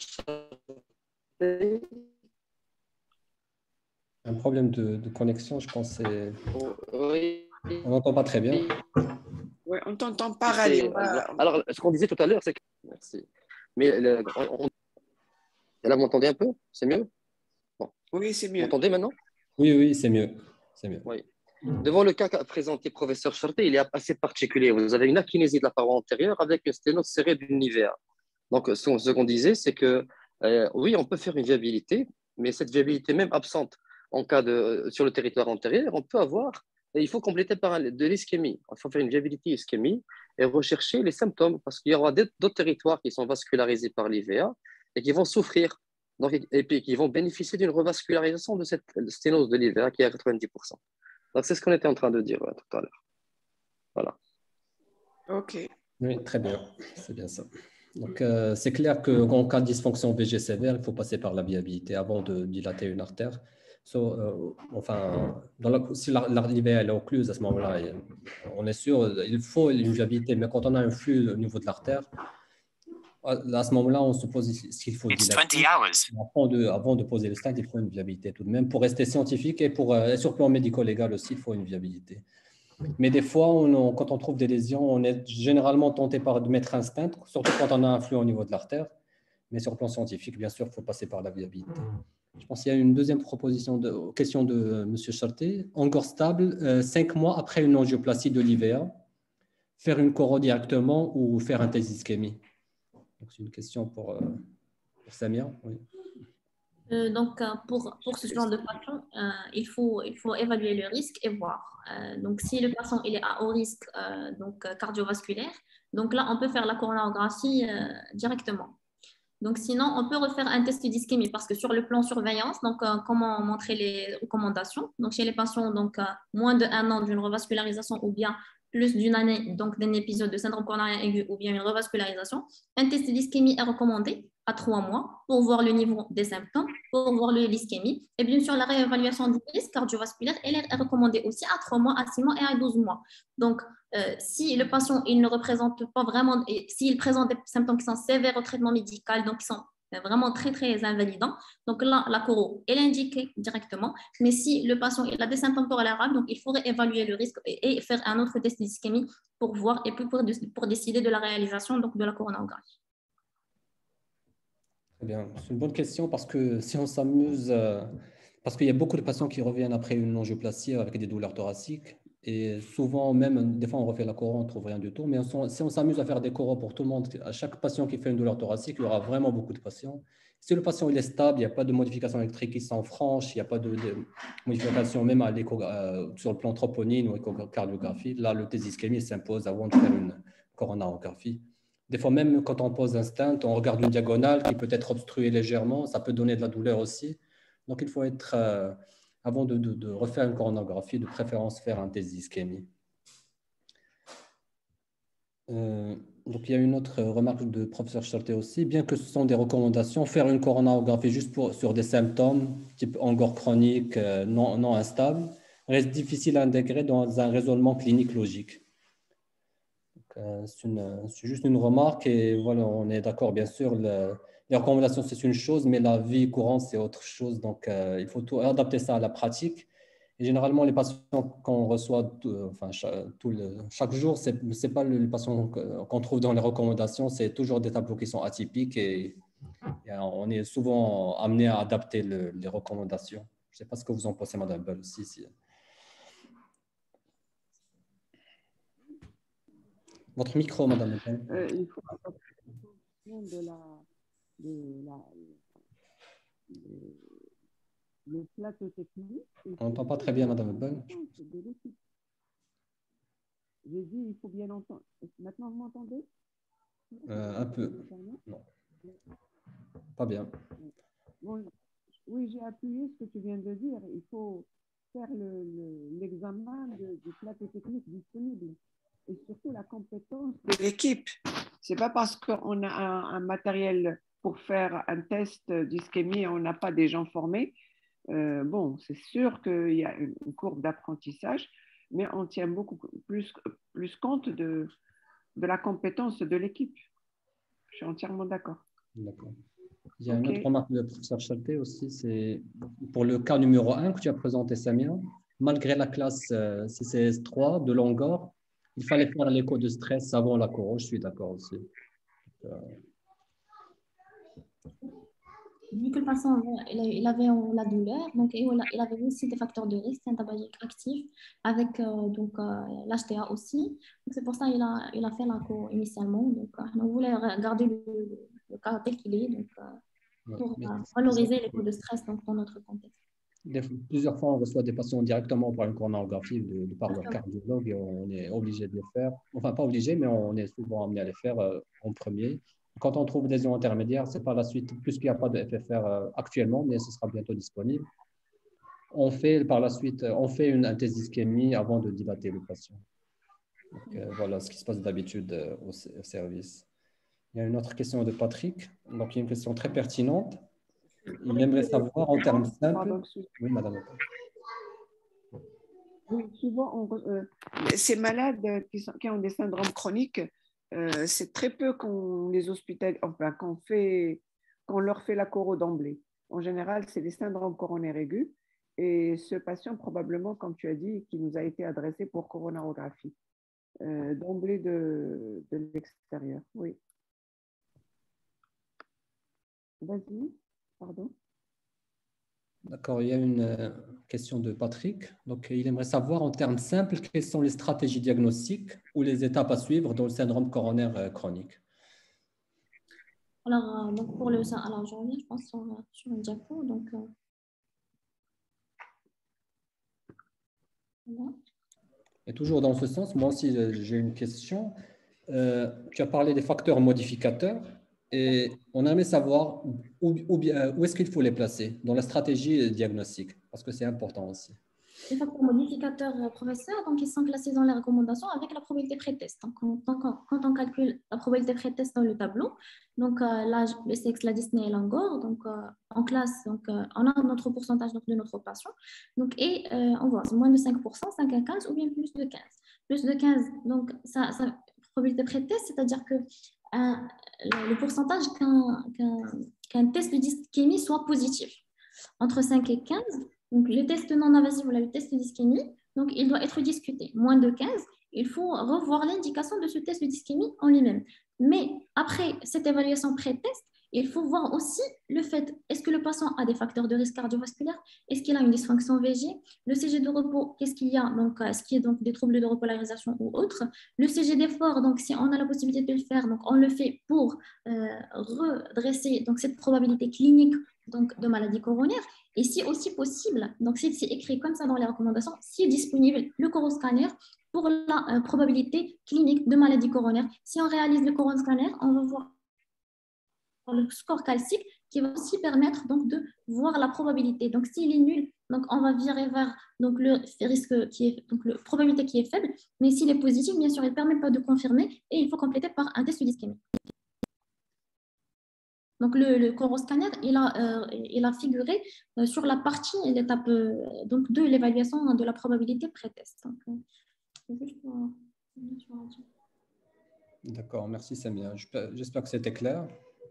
Un problème de, de connexion, je pense. C'est...
Oui.
On n'entend pas très bien.
Oui, on t'entend pas, Rali.
Alors, ce qu'on disait tout à l'heure, c'est que... Merci. Mais le... on... là, vous m'entendez un peu? C'est mieux? Bon.
Oui, c'est mieux.
Vous m'entendez maintenant?
Oui, oui, c'est mieux. C'est mieux.
Oui. Devant le cas qu'a présenté le professeur Charté, il est assez particulier. Vous avez une akinésie de la paroi antérieure avec une sténose serrée d'univers. Donc, ce qu'on disait, c'est que Euh, oui, on peut faire une viabilité, mais cette viabilité même absente en cas de, sur le territoire antérieur, on peut avoir, et il faut compléter par un- de l'ischémie. Il faut faire une viabilité ischémie et rechercher les symptômes, parce qu'il y aura d'autres territoires qui sont vascularisés par l'I V A et qui vont souffrir, donc, et puis qui vont bénéficier d'une revascularisation de cette sténose de l'I V A qui est à quatre-vingt-dix pour cent. Donc, c'est ce qu'on était en train de dire euh, tout à l'heure. Voilà.
OK.
Oui, très bien, c'est bien ça. Donc, euh, c'est clair qu'en cas de dysfonction V G sévère, il faut passer par la viabilité avant de dilater une artère. So, euh, enfin, dans la, si l'I V A est occluse, à ce moment-là, on est sûr, il faut une viabilité, mais quand on a un flux au niveau de l'artère, à ce moment-là, on se pose s'il faut dilater. Avant de, avant de poser le stent, il faut une viabilité tout de même. Pour rester scientifique et, pour, et sur le plan médico-légal aussi, il faut une viabilité. Mais des fois, on, quand on trouve des lésions, on est généralement tenté par de mettre un stent, surtout quand on a un flux au niveau de l'artère. Mais sur le plan scientifique, bien sûr, il faut passer par la viabilité. Je pense qu'il y a une deuxième proposition de question de M. Charté. Encore stable, euh, cinq mois après une angioplastie de l'I V A, faire une coro directement ou faire un test d'ischémie? C'est une question pour, euh, pour Samia. Oui.
Euh, donc, euh, pour, pour ce genre de patient, euh, il, faut, il faut évaluer le risque et voir. Euh, donc, si le patient il est à haut risque euh, donc, euh, cardiovasculaire, donc là, on peut faire la coronarographie euh, directement. Donc, sinon, on peut refaire un test d'ischémie parce que sur le plan surveillance, donc, euh, comment montrer les recommandations? Donc, chez les patients, donc, euh, moins de un an d'une revascularisation ou bien plus d'une année, donc d'un épisode de syndrome coronarien aigu ou bien une revascularisation, un test d'ischémie est recommandé à trois mois pour voir le niveau des symptômes, pour voir l'ischémie. Et bien sûr, la réévaluation du risque cardiovasculaire, elle est recommandée aussi à trois mois, à six mois et à douze mois. Donc, euh, si le patient il ne représente pas vraiment, s'il présente des symptômes qui sont sévères au traitement médical, donc qui sont vraiment très, très invalidants, donc là, la coro, elle est indiquée directement. Mais si le patient il a des symptômes tolérables, donc il faudrait évaluer le risque et, et faire un autre test d'ischémie pour voir et puis pour, pour décider de la réalisation donc, de la coronarographie.
Très bien. C'est une bonne question parce que si on s'amuse, euh, parce qu'il y a beaucoup de patients qui reviennent après une angioplastie avec des douleurs thoraciques et souvent même, des fois on refait la coro, on ne trouve rien du tout, mais on, si on s'amuse à faire des coros pour tout le monde, à chaque patient qui fait une douleur thoracique, il y aura vraiment beaucoup de patients. Si le patient il est stable, il n'y a pas de modification électrique qui sont franches, il n'y a pas de, de modification même à euh, sur le plan troponine ou échocardiographie, là le test d'ischémie s'impose avant de faire une coronarographie. Des fois, même quand on pose un stent, on regarde une diagonale qui peut être obstruée légèrement, ça peut donner de la douleur aussi. Donc, il faut être, euh, avant de, de, de refaire une coronarographie, de préférence faire un test d'ischémie. Euh, donc, il y a une autre remarque de professeur Charté aussi. Bien que ce sont des recommandations, faire une coronarographie juste pour, sur des symptômes, type angor chronique euh, non, non instable, reste difficile à intégrer dans un raisonnement clinique logique. C'est juste une remarque et voilà, on est d'accord, bien sûr, le, les recommandations, c'est une chose, mais la vie courante, c'est autre chose. Donc, euh, il faut tout, adapter ça à la pratique. Et généralement, les patients qu'on reçoit tout, enfin, chaque, tout le, chaque jour, ce n'est pas le patient qu'on trouve dans les recommandations, c'est toujours des tableaux qui sont atypiques et, et on est souvent amené à adapter le, les recommandations. Je ne sais pas ce que vous en pensez, Madame Bell, aussi. Si. Votre micro, Madame Bell.
Euh, il faut de la, de la, de, le plateau technique.
On n'entend pas très bien, Madame Bell.
J'ai dit, il faut bien entendre. Maintenant, vous m'entendez?
euh, Un peu. Non. Pas bien.
Bon, oui, j'ai appuyé ce que tu viens de dire. Il faut faire l'examen le, le, du plateau technique disponible et surtout la compétence de l'équipe. Ce n'est pas parce qu'on a un, un matériel pour faire un test d'ischémie et on n'a pas des gens formés. Euh, bon, c'est sûr qu'il y a une, une courbe d'apprentissage, mais on tient beaucoup plus, plus compte de, de la compétence de l'équipe. Je suis entièrement d'accord.
D'accord. Il y a okay. une autre remarque de professeur Charté aussi, c'est pour le cas numéro un que tu as présenté, Samia, malgré la classe euh, C C S trois de Langor, il fallait faire l'écho de stress avant la coro, je suis d'accord aussi. Euh...
Vu que le patient il avait la douleur, donc il avait aussi des facteurs de risque, un tabagique actif, avec euh, donc euh, l'H T A aussi. C'est pour ça qu'il a, il a fait la coro initialement. Donc, euh, on voulait garder le, le cas tel qu'il est. Donc, euh, pour
Mais
euh, valoriser l'écho de stress donc, dans notre contexte.
des- plusieurs fois, on reçoit des patients directement par une coronarographie de, de par leur cardiologue et on est obligé de les faire. Enfin, pas obligé, mais on est souvent amené à les faire euh, en premier. Quand on trouve des lésions intermédiaires, c'est par la suite, puisqu'il n'y a pas de F F R euh, actuellement, mais ce sera bientôt disponible. On fait par la suite, on fait une un test d'ischémie avant de dilater le patient. Donc, euh, voilà ce qui se passe d'habitude euh, au, au service. Il y a une autre question de Patrick. Donc, il y a une question très pertinente. Il aimerait savoir en termes simples.
Pardon, excuse-
Oui, madame.
Oui, souvent, on re- euh, ces malades qui, sont- qui ont des syndromes chroniques, euh, c'est très peu qu'on les hospitalise, enfin, qu'on fait, qu'on leur fait la choro d'emblée. En général, c'est des syndromes coronaires aigus. Et ce patient, probablement, comme tu as dit, qui nous a été adressé pour coronarographie, euh, d'emblée de, de l'extérieur. Oui. Vas-y, pardon.
D'accord, il y a une euh, question de Patrick. Donc, il aimerait savoir en termes simples quelles sont les stratégies diagnostiques ou les étapes à suivre dans le syndrome coronaire euh, chronique.
Alors, euh, donc pour le sein, alors je reviens, je pense, sur, sur une diapo. Donc, euh, voilà.
Et toujours dans ce sens, moi aussi, euh, j'ai une question. Euh, tu as parlé des facteurs modificateurs et on aimerait savoir où, où, bien- où est-ce qu'il faut les placer dans la stratégie diagnostique, parce que c'est important aussi.
Les facteurs modificateurs, euh, professeur, donc ils sont classés dans les recommandations avec la probabilité pré-test. Donc, quand, quand- quand on calcule la probabilité pré-test dans le tableau, donc euh, l'âge, le sexe, la dyspnée et l'angor, donc euh, en classe, donc euh, on a notre pourcentage donc, de notre patient. Donc, et euh, on voit c'est moins de cinq pour cent, cinq à quinze ou bien plus de quinze. Plus de quinze, donc ça, ça probabilité pré-test, c'est-à-dire que euh, le pourcentage qu'un qu'un, qu'un test de dyschémie soit positif. Entre cinq et quinze, donc le test non invasif ou le test d'ischémie, donc il doit être discuté. Moins de quinze, il faut revoir l'indication de ce test de d'ischémie en lui-même. Mais après cette évaluation pré-test, il faut voir aussi le fait, est-ce que le patient a des facteurs de risque cardiovasculaire? Est-ce qu'il a une dysfonction V G? Le C G de repos, qu'est-ce qu'il y a? Donc, est-ce qu'il y a donc des troubles de repolarisation ou autres? Le C G d'effort, donc si on a la possibilité de le faire, donc on le fait pour euh, redresser donc, cette probabilité clinique donc, de maladie coronaire. Et si aussi possible, donc c'est écrit comme ça dans les recommandations, si est disponible le coroscanner pour la euh, probabilité clinique de maladie coronaire. Si on réalise le coroscanner, on va voir le score calcique qui va aussi permettre donc de voir la probabilité. Donc s'il est nul, donc on va virer vers donc le risque qui est donc la probabilité qui est faible, mais s'il est positif, bien sûr, il ne permet pas de confirmer et il faut compléter par un test d'ischémie. Donc, le, le coroscanner, il a, euh, il a figuré euh, sur la partie, l'étape euh, donc de l'évaluation de la probabilité pré-test. Euh,
D'accord, merci Samia. J'espère que c'était clair.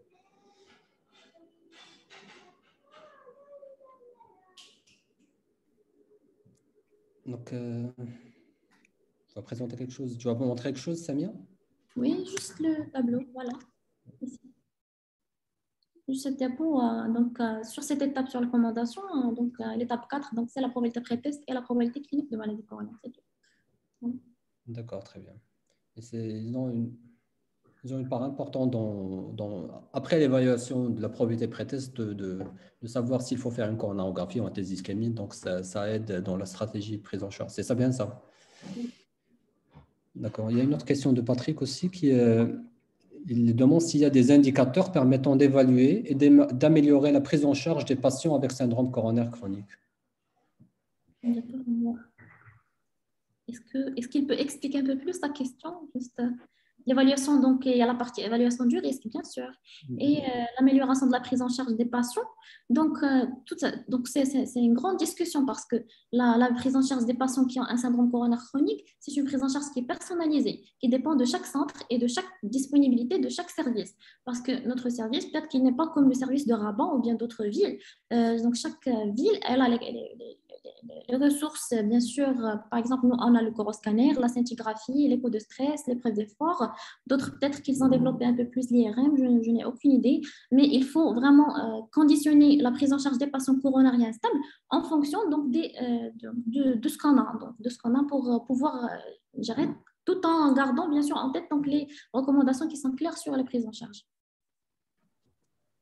Donc, euh, tu vas présenter quelque chose. Tu vas me montrer quelque chose, Samia?
Oui, juste le tableau, voilà. Ici. Juste cette diapo, euh, donc euh, sur cette étape sur la recommandation, euh, donc euh, l'étape quatre, donc c'est la probabilité pré-test et la probabilité clinique de maladie coronaire. Voilà.
D'accord, très bien. Et ils, ont une, ils ont une part importante dans, dans après l'évaluation de la probabilité pré-test de, de, de savoir s'il faut faire une coronarographie ou un test d'ischémie. Donc, ça, ça aide dans la stratégie de prise en charge. C'est ça bien ça?
Oui.
D'accord. Il y a une autre question de Patrick aussi qui euh, il demande s'il y a des indicateurs permettant d'évaluer et d'améliorer la prise en charge des patients avec syndrome coronaire chronique.
Est-ce que, est-ce qu'il peut expliquer un peu plus la question? Juste l'évaluation, donc il y a la partie évaluation du risque, bien sûr, et euh, l'amélioration de la prise en charge des patients. Donc, euh, tout ça, donc c'est, c'est, c'est une grande discussion parce que la, la prise en charge des patients qui ont un syndrome coronaire chronique, c'est une prise en charge qui est personnalisée, qui dépend de chaque centre et de chaque disponibilité de chaque service. Parce que notre service, peut-être qu'il n'est pas comme le service de Rabat ou bien d'autres villes. Euh, donc, chaque ville, elle a les, les, les les ressources, bien sûr, par exemple, nous, on a le coroscanner, la scintigraphie, l'écho de stress, l'épreuve d'effort. D'autres, peut-être qu'ils ont développé un peu plus l'I R M, je, je n'ai aucune idée. Mais il faut vraiment euh, conditionner la prise en charge des patients coronariens instables en fonction donc, des, euh, de, de, de ce qu'on a, donc, de ce qu'on a pour euh, pouvoir euh, gérer, tout en gardant, bien sûr, en tête donc, les recommandations qui sont claires sur les prises en charge.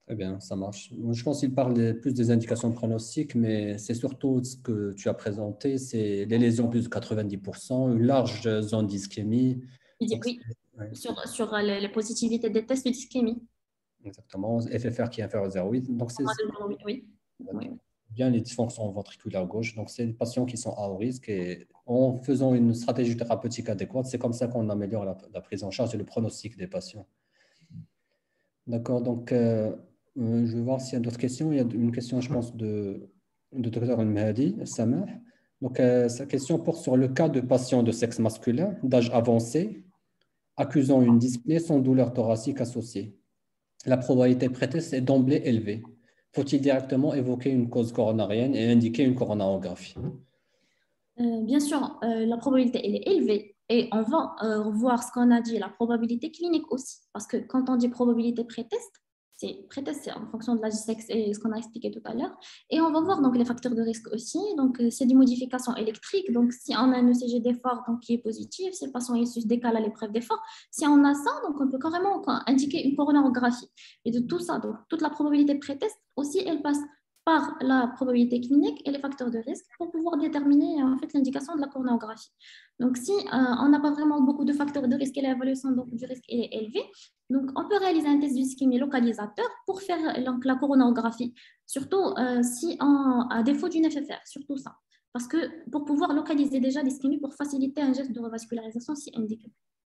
Très bien, ça marche. Moi, je pense qu'il parle des- plus des indications pronostiques, mais c'est surtout ce que tu as présenté, c'est les lésions plus de quatre-vingt-dix pour cent, une large zone d'ischémie.
Il dit
Donc,
oui,
c'est- ouais,
sur, sur euh, les, les positivités des tests d'ischémie.
exactement, F F R qui est inférieur à zéro virgule huit. Donc, c'est
Oui, oui. Oui.
bien les dysfonctions ventriculaires gauche. Donc, c'est des patients qui sont à haut risque et en faisant une stratégie thérapeutique adéquate, c'est comme ça qu'on améliore la, la prise en charge et le pronostic des patients. D'accord, donc euh, euh, je vais voir s'il y a d'autres questions. Il y a une question, je pense, de, de docteur Al-Mahdi, Samah. Donc, euh, sa question porte sur le cas de patients de sexe masculin d'âge avancé accusant une dyspnée sans douleur thoracique associée. La probabilité pré-test est d'emblée élevée. Faut-il directement évoquer une cause coronarienne et indiquer une coronarographie?
Euh, bien sûr, euh, la probabilité elle est élevée et on va euh, voir ce qu'on a dit, la probabilité clinique aussi. Parce que quand on dit probabilité pré-test, c'est pré-test, c'est en fonction de l'âge du sexe et ce qu'on a expliqué tout à l'heure. Et on va voir donc les facteurs de risque aussi. Donc, euh, c'est des modifications électriques. Donc, si on a un E C G d'effort donc, qui est positif, si le patient il se décale à l'épreuve d'effort, si on a ça, donc on peut carrément indiquer une coronarographie. Et de tout ça, donc toute la probabilité pré-test aussi, elle passe par la probabilité clinique et les facteurs de risque pour pouvoir déterminer en fait, l'indication de la coronarographie. Donc, si euh, on n'a pas vraiment beaucoup de facteurs de risque et l'évaluation du risque est élevée, donc on peut réaliser un test d'ischémie localisateur pour faire donc, la coronarographie, surtout euh, si on, à défaut d'une F F R, surtout ça. Parce que pour pouvoir localiser déjà l'ischémie pour faciliter un geste de revascularisation si indiqué.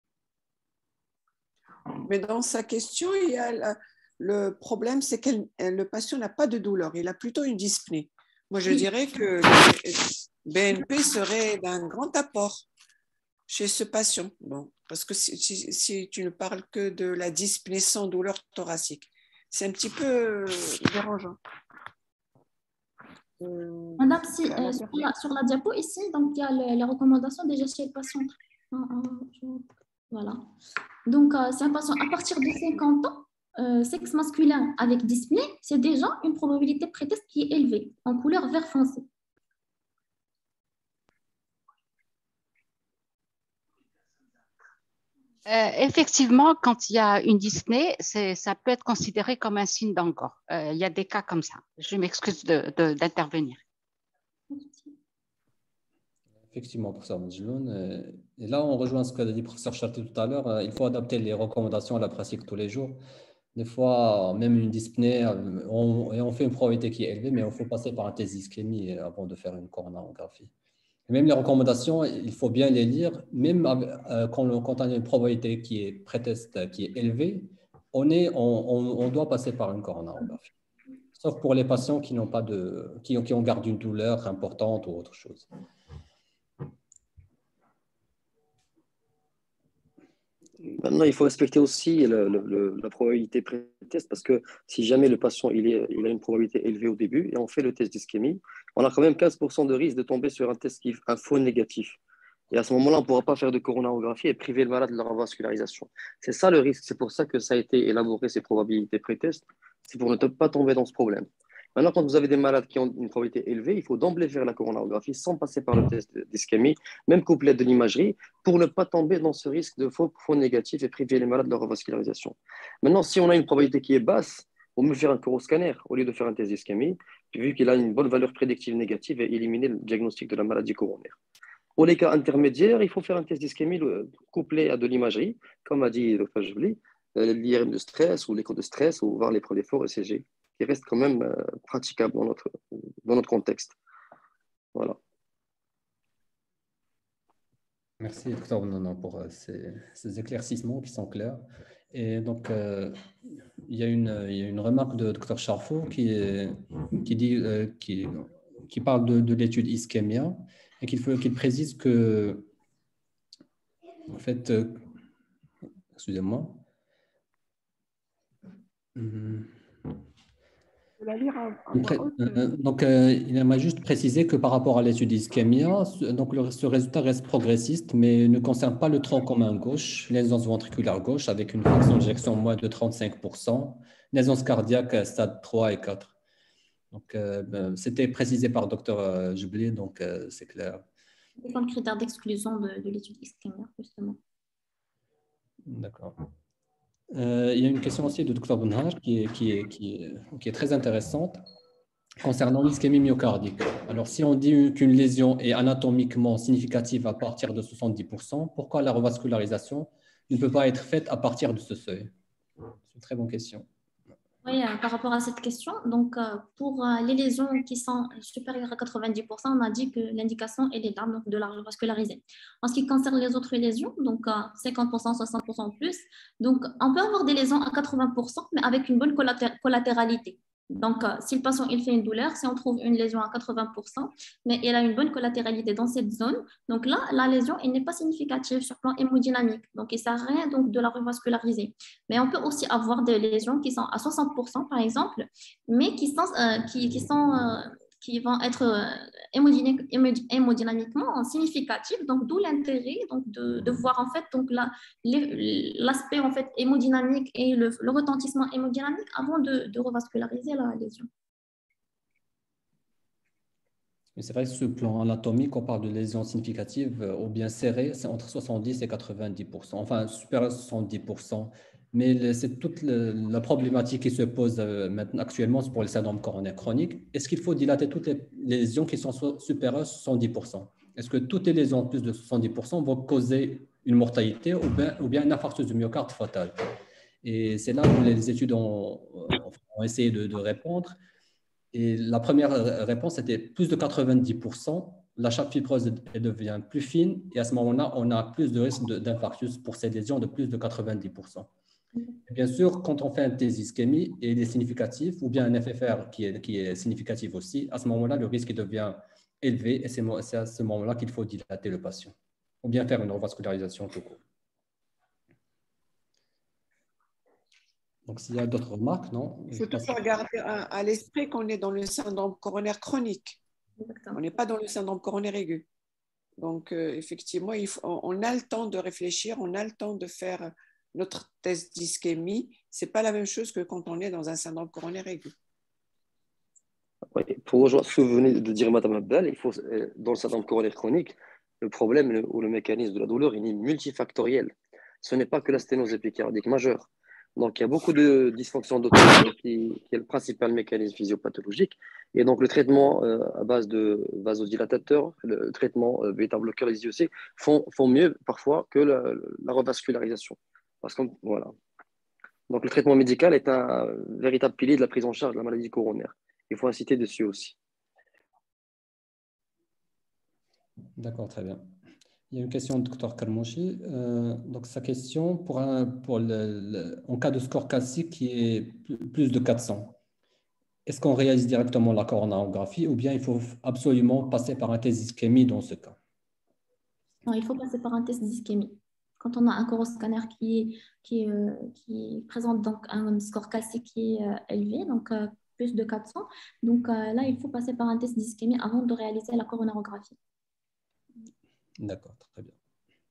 Mais dans sa question, il y a la, le problème, c'est que le patient n'a pas de douleur, il a plutôt une dyspnée. Moi, je dirais que le B N P serait d'un grand apport chez ce patient. Bon, parce que si, si, si tu ne parles que de la dyspnée sans douleur thoracique, c'est un petit peu dérangeant.
Euh, Madame, si, euh, sur, la, sur la diapo ici, donc il y a les, les recommandations déjà chez le patient. Voilà. Donc, euh, c'est un patient à partir de cinquante ans, euh, sexe masculin avec dyspnée, c'est déjà une probabilité pré-test qui est élevée, en couleur vert foncé.
Euh, effectivement, quand il y a une dyspnée, ça peut être considéré comme un signe d'angor. Euh, il y a des cas comme ça. Je m'excuse d'intervenir.
Effectivement, professeur Majloun. Et là, on rejoint ce qu'a dit le professeur Charté tout à l'heure. Il faut adapter les recommandations à la pratique tous les jours. Des fois, même une dyspnée, on, et on fait une probabilité qui est élevée, mais il faut passer par un test d'ischémie avant de faire une coronarographie. Et même les recommandations, il faut bien les lire. Même euh, quand, quand on a une probabilité qui est pré-test qui est élevée, on, est, on, on, on doit passer par une coronarographie. Sauf pour les patients qui n'ont pas de, qui ont, qui ont gardé une douleur importante ou autre chose.
Maintenant, il faut respecter aussi le, le, la probabilité pré-test parce que si jamais le patient il est, il a une probabilité élevée au début et on fait le test d'ischémie, on a quand même quinze pour cent de risque de tomber sur un test qui est un faux négatif. Et à ce moment-là, on ne pourra pas faire de coronarographie et priver le malade de la revascularisation. C'est ça le risque. C'est pour ça que ça a été élaboré, ces probabilités pré-test. C'est pour ne pas tomber dans ce problème. Maintenant, quand vous avez des malades qui ont une probabilité élevée, il faut d'emblée faire la coronarographie sans passer par le test d'ischémie, même couplé de l'imagerie, pour ne pas tomber dans ce risque de faux, faux négatif et priver les malades de leur revascularisation. Maintenant, si on a une probabilité qui est basse, on peut faire un coroscanner au lieu de faire un test d'ischémie, vu qu'il a une bonne valeur prédictive négative et éliminer le diagnostic de la maladie coronaire. Pour les cas intermédiaires, il faut faire un test d'ischémie couplé à de l'imagerie, comme a dit le docteur Jebli, l'I R M de stress ou l'écho de stress ou voir l'épreuve d'effort E C G, qui reste quand même euh, praticable dans notre, dans notre contexte. Voilà.
Merci, docteur Nonon, pour euh, ces, ces éclaircissements qui sont clairs. Et donc, euh, il, y a une, il y a une remarque de docteur Charfour qui, est, qui, dit, euh, qui, qui parle de, de l'étude ischémia et qu'il faut qu'il précise que, en fait, euh, excusez-moi. Hum,
La lire à, à voix haute.
Euh, donc, euh, il aimerait juste préciser que par rapport à l'étude d'ischémia, donc le, ce résultat reste progressiste, mais ne concerne pas le tronc commun gauche, l'aisance ventriculaire gauche, avec une fraction d'éjection moins de trente-cinq pour cent, l'aisance cardiaque stade trois et quatre. Donc, euh, ben, c'était précisé par le docteur Jebli, donc euh, c'est clair.
C'est comme critère d'exclusion de, de l'étude ischémia, justement.
D'accord. Euh, il y a une question aussi de docteur Benhar qui est, qui est, qui est, qui est très intéressante concernant l'ischémie myocardique. Alors, si on dit qu'une lésion est anatomiquement significative à partir de soixante-dix pour cent, pourquoi la revascularisation ne peut pas être faite à partir de ce seuil? C'est une très bonne question.
Oui, euh, par rapport à cette question, donc euh, pour euh, les lésions qui sont supérieures à quatre-vingt-dix pour cent, on a dit que l'indication elle est là, donc de la revasculariser. En ce qui concerne les autres lésions, donc euh, cinquante pour cent, soixante pour cent en plus, donc on peut avoir des lésions à quatre-vingts pour cent, mais avec une bonne collaté- collatéralité. Donc, euh, si le patient il fait une douleur, si on trouve une lésion à quatre-vingts pour cent, mais il a une bonne collatéralité dans cette zone, donc là, la lésion elle n'est pas significative sur le plan hémodynamique. Donc, il ne sert à rien donc, de la revasculariser. Mais on peut aussi avoir des lésions qui sont à soixante pour cent, par exemple, mais qui, sont, euh, qui, qui, sont, euh, qui vont être euh, hémodynamique, hémodynamiquement significatives. Donc, d'où l'intérêt donc, de, de voir en fait donc, la, l'aspect en fait, hémodynamique et le, le retentissement hémodynamique avant de, de revasculariser la lésion.
C'est vrai que ce plan anatomique, on parle de lésions significatives ou bien serrées, c'est entre soixante-dix et quatre-vingt-dix pour cent, enfin supérieur à soixante-dix pour cent. Mais c'est toute le, la problématique qui se pose maintenant actuellement pour le syndrome coronaire chronique. Est-ce qu'il faut dilater toutes les lésions qui sont supérieures à soixante-dix pour cent? Est-ce que toutes les lésions plus de soixante-dix pour cent vont causer une mortalité ou bien, ou bien un infarctus du myocarde fatal? Et c'est là où les études ont, ont essayé de, de répondre. Et la première réponse était plus de quatre-vingt-dix pour cent, la chape fibreuse devient plus fine et à ce moment-là, on a plus de risque d'infarctus pour ces lésions de plus de quatre-vingt-dix pour cent. Et bien sûr, quand on fait un test d'ischémie et il est significatif, ou bien un F F R qui est, qui est significatif aussi, à ce moment-là, le risque devient élevé et c'est à ce moment-là qu'il faut dilater le patient, ou bien faire une revascularisation tout court. Donc, s'il y a d'autres remarques, non?
Il faut toujours garder à, à l'esprit qu'on est dans le syndrome coronaire chronique. Exactement. On n'est pas dans le syndrome coronaire aigu. Donc, euh, effectivement, il faut, on a le temps de réfléchir, on a le temps de faire notre test d'ischémie. Ce n'est pas la même chose que quand on est dans un syndrome coronaire aigu.
Oui, pour rejoindre ce que vous venez de dire, Madame Abdel, il faut, dans le syndrome coronaire chronique, le problème ou le mécanisme de la douleur il est multifactoriel. Ce n'est pas que la sténose épicardique majeure. Donc, il y a beaucoup de dysfonctions d'autonomie qui, qui est le principal mécanisme physiopathologique. Et donc, le traitement euh, à base de vasodilatateurs, le traitement euh, bêta-bloqueur, les I E C, font, font mieux parfois que la, la revascularisation. Parce que, voilà. Donc, le traitement médical est un véritable pilier de la prise en charge de la maladie coronaire. Il faut inciter dessus aussi.
D'accord, très bien. Il y a une question du docteur Karmouchi. Euh, donc, sa question, pour un, pour le, le, en cas de score classique qui est plus de quatre cents, est-ce qu'on réalise directement la coronarographie ou bien il faut absolument passer par un test d'ischémie dans ce cas?
Non, il faut passer par un test d'ischémie. Quand on a un coroscanner qui, qui, euh, qui présente donc un score classique qui est euh, élevé, donc euh, plus de quatre cents, donc euh, là, il faut passer par un test d'ischémie avant de réaliser la coronarographie.
D'accord, très bien.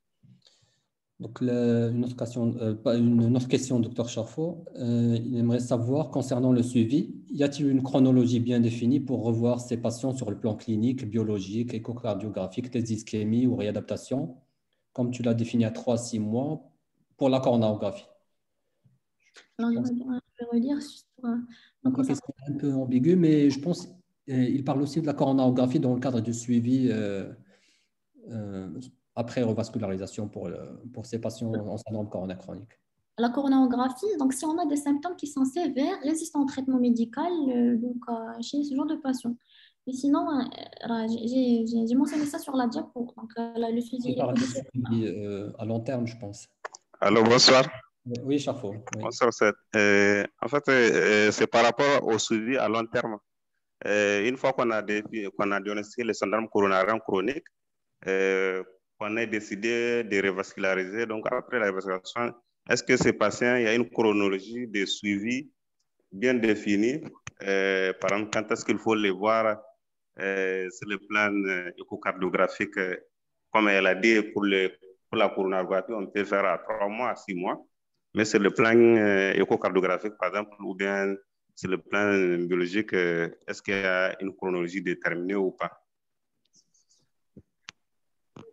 Donc, le, une, autre question, euh, une autre question, docteur Charfo. Euh, il aimerait savoir, concernant le suivi, y a-t-il une chronologie bien définie pour revoir ces patients sur le plan clinique, biologique, échocardiographique, test d'ischémie ou réadaptation, comme tu l'as défini à trois à six mois, pour la coronarographie?
Alors, je vais relire juste pour... Euh,
donc, la question est un peu ambiguë, mais je pense qu'il parle aussi de la coronarographie dans le cadre du suivi euh, euh, après revascularisation pour, le, pour ces patients en syndrome coronaire chronique.
La coronarographie, donc si on a des symptômes qui sont sévères, résistants au traitement médical, euh, donc euh, chez ce genre de patients. Mais sinon, euh, j'ai mentionné ça sur la diapo. Donc, euh, le suivi,
suivi euh, à long terme, je pense.
Allô, bonsoir.
Oui, Charfo. Oui.
Bonsoir, euh, en fait, euh, c'est par rapport au suivi à long terme. Euh, une fois qu'on a, qu'on a diagnostiqué le syndrome coronaire chronique, euh, on a décidé de revasculariser. Donc, après la revascularisation, est-ce que ces patients, il y a une chronologie de suivi bien définie? Euh, par exemple, quand est-ce qu'il faut les voir euh, sur le plan euh, échocardiographique, euh, comme elle a dit, pour, le, pour la coronarographie, on peut faire à trois mois, à six mois. Mais sur le plan euh, échocardiographique, par exemple, ou bien sur le plan biologique, euh, est-ce qu'il y a une chronologie déterminée ou pas?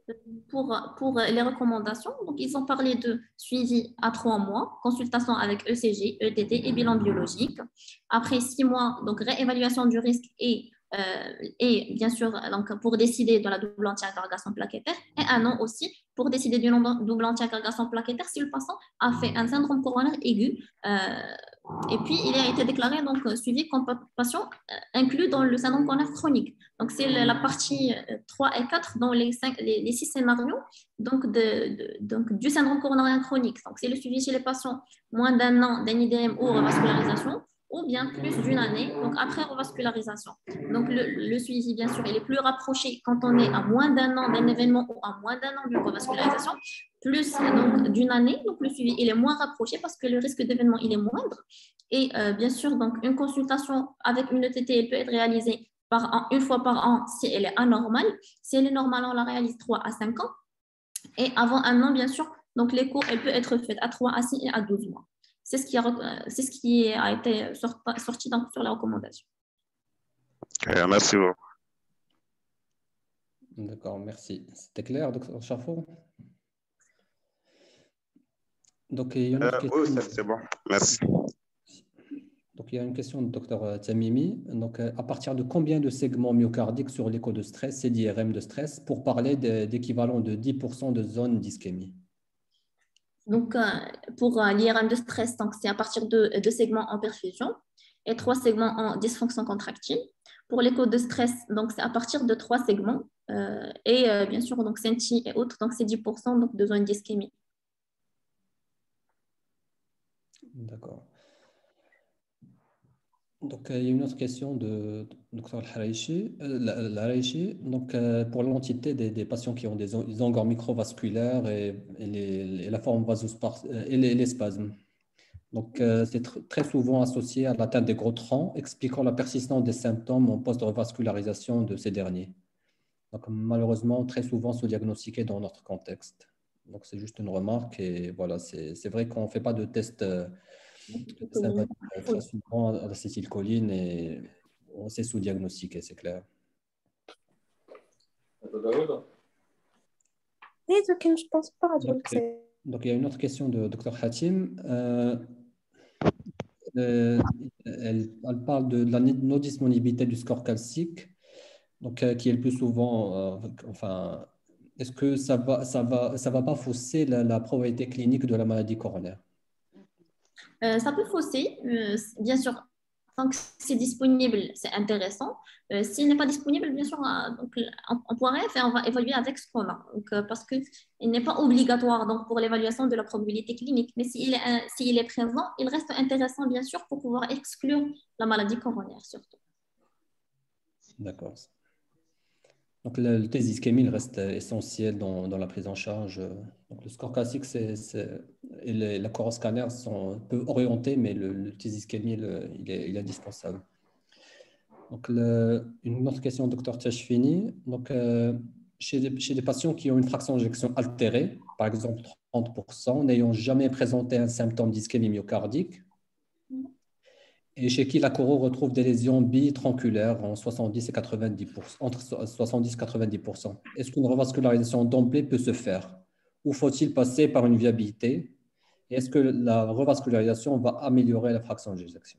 pour, pour les recommandations, donc ils ont parlé de suivi à trois mois, consultation avec E C G, E T T et bilan biologique. Après six mois, donc réévaluation du risque et, euh, et bien sûr donc, pour décider de la double antiaggravation plaquettaire, et un an aussi pour décider du double antiaggravation plaquettaire si le patient a fait un syndrome coronaire aigu. Euh, et puis, il a été déclaré donc, suivi comme patient inclus dans le syndrome coronaire chronique. Donc, c'est la partie trois et quatre dans les, cinq, les, les six scénarios donc de, de, donc, du syndrome coronaire chronique. Donc, c'est le suivi chez les patients moins d'un an d'un I D M ou revascularisation, ou bien plus d'une année, donc après revascularisation. Donc, le, le suivi, bien sûr, il est plus rapproché quand on est à moins d'un an d'un événement ou à moins d'un an d'une revascularisation, plus donc d'une année, donc le suivi, il est moins rapproché parce que le risque d'événement, il est moindre. Et euh, bien sûr, donc, une consultation avec une E T T, elle peut être réalisée par an, une fois par an si elle est anormale. Si elle est normale, on la réalise trois à cinq ans. Et avant un an, bien sûr, donc l'écho, elle peut être faite à trois à six et à douze mois. C'est ce qui a, c'est ce qui a été sorti, sorti donc sur la recommandation.
Okay, merci beaucoup.
D'accord, merci. C'était clair, docteur Chaffour? Donc, il y a une autre
Euh,
question.
oui, c'est bon. Merci.
Donc, il y a une question du docteur Tamimi. Donc, à partir de combien de segments myocardiques sur l'écho de stress et d'I R M de stress pour parler d'équivalent de dix pour cent de zone d'ischémie?
Donc, euh, pour euh, l'I R M de stress, c'est à partir de deux segments en perfusion et trois segments en dysfonction contractile. Pour l'écho de stress, donc c'est à partir de trois segments. Euh, et euh, bien sûr, donc Senti et autres, donc c'est dix pour cent donc, de zone d'ischémie.
D'accord. Donc, euh, il y a une autre question de docteur Al-Haraichi. Euh, donc, euh, pour l'entité des, des patients qui ont des, des angors microvasculaires et, et, les, et la forme vasospar- et les, les spasmes. Donc, euh, c'est tr très souvent associé à l'atteinte des gros troncs, expliquant la persistance des symptômes en post-revascularisation de ces derniers. Donc, malheureusement, très souvent sous-diagnostiqués dans notre contexte. Donc, c'est juste une remarque. Et voilà, c'est vrai qu'on ne fait pas de test euh, très souvent à l'acétylcholine et on sait sous-diagnostiquer, c'est clair.
Je pense pas.
Donc, donc, il y a une autre question de docteur Hatim. Euh, euh, elle, elle parle de la non-disponibilité du score calcique, donc, euh, qui est le plus souvent, euh, enfin, est-ce que ça va, ça va, ça va pas fausser la, la probabilité clinique de la maladie coronaire?
Euh, ça peut fausser, euh, bien sûr, tant que c'est disponible, c'est intéressant. Euh, S'il n'est pas disponible, bien sûr, euh, donc, on, on pourrait faire, on va évaluer avec ce qu'on a, donc, euh, parce qu'il n'est pas obligatoire donc, pour l'évaluation de la probabilité clinique, mais s'il est, euh, s'il est présent, il reste intéressant, bien sûr, pour pouvoir exclure la maladie coronaire, surtout.
D'accord. Donc, le, le test d'ischémie reste essentiel dans, dans la prise en charge. Donc, le score classique c'est, c'est, et les, la coroscanner sont un peu orientés, mais le, le test d'ischémie, il est, il est indispensable. Donc, le, une autre question, docteur Tachfini. Donc, euh, chez, des, chez des patients qui ont une fraction d'éjection altérée, par exemple trente pour cent, n'ayant jamais présenté un symptôme d'ischémie myocardique, et chez qui la choro retrouve des lésions bitronculaires en soixante-dix et quatre-vingt-dix pour cent, entre soixante-dix et quatre-vingt-dix pour cent. Est-ce qu'une revascularisation d'emblée peut se faire? Ou faut-il passer par une viabilité? Et est-ce que la revascularisation va améliorer la fraction d'éjection?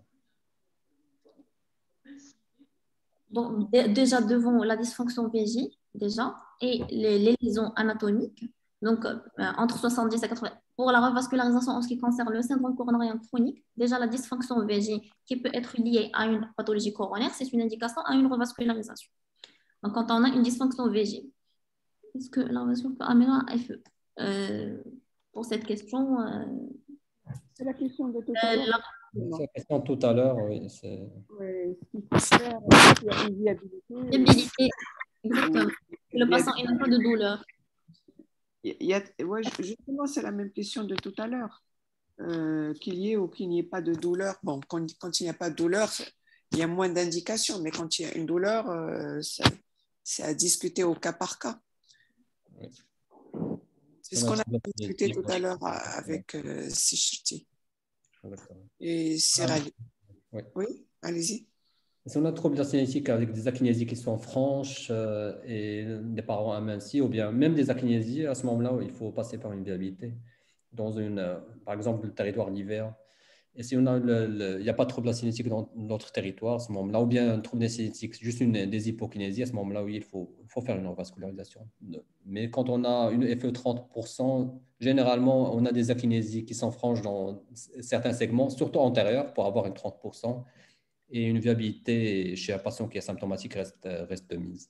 Donc, déjà devant la dysfonction V J, déjà, et les, les lésions anatomiques, donc euh, entre soixante-dix et quatre-vingts. Pour la revascularisation en ce qui concerne le syndrome coronarien chronique, déjà la dysfonction V J qui peut être liée à une pathologie coronaire, c'est une indication à une revascularisation. Donc, quand on a une dysfonction V J, est-ce que la revascularisation peut améliorer un F E? euh, Pour cette question, euh,
c'est la question de tout
euh,
à l'heure.
la...
C'est la question tout à l'heure, oui.
Oui, ce qu'il faut faire, il y a une viabilité.
Viabilité, exactement. Le patient n'a pas de douleur.
Il y a, ouais, justement, c'est la même question de tout à l'heure. Euh, qu'il y ait ou qu'il n'y ait pas de douleur. Bon, quand, quand il n'y a pas de douleur, il y a moins d'indications, mais quand il y a une douleur, euh, c'est à discuter au cas par cas. Oui. C'est ce qu'on a discuté tout à l'heure avec euh, Sichti et Serali. Oui, oui allez-y.
Si on a trop de la cinétique avec des akinésies qui sont franches euh, et des parents amincis, ou bien même des akinésies, à ce moment-là, il faut passer par une viabilité. Dans une, euh, par exemple, le territoire d'hiver. Et si on a le, le, il n'y a pas de trouble de la cinétique dans notre territoire, à ce moment-là, ou bien un trouble de cinétique, juste une, des hypokinésies, à ce moment-là, oui, il faut, il faut faire une revascularisation. Mais quand on a une F E trente pour cent, généralement, on a des akinésies qui sont franches dans certains segments, surtout antérieurs, pour avoir une trente pour cent. Et une viabilité chez un patient qui est symptomatique reste, reste de mise.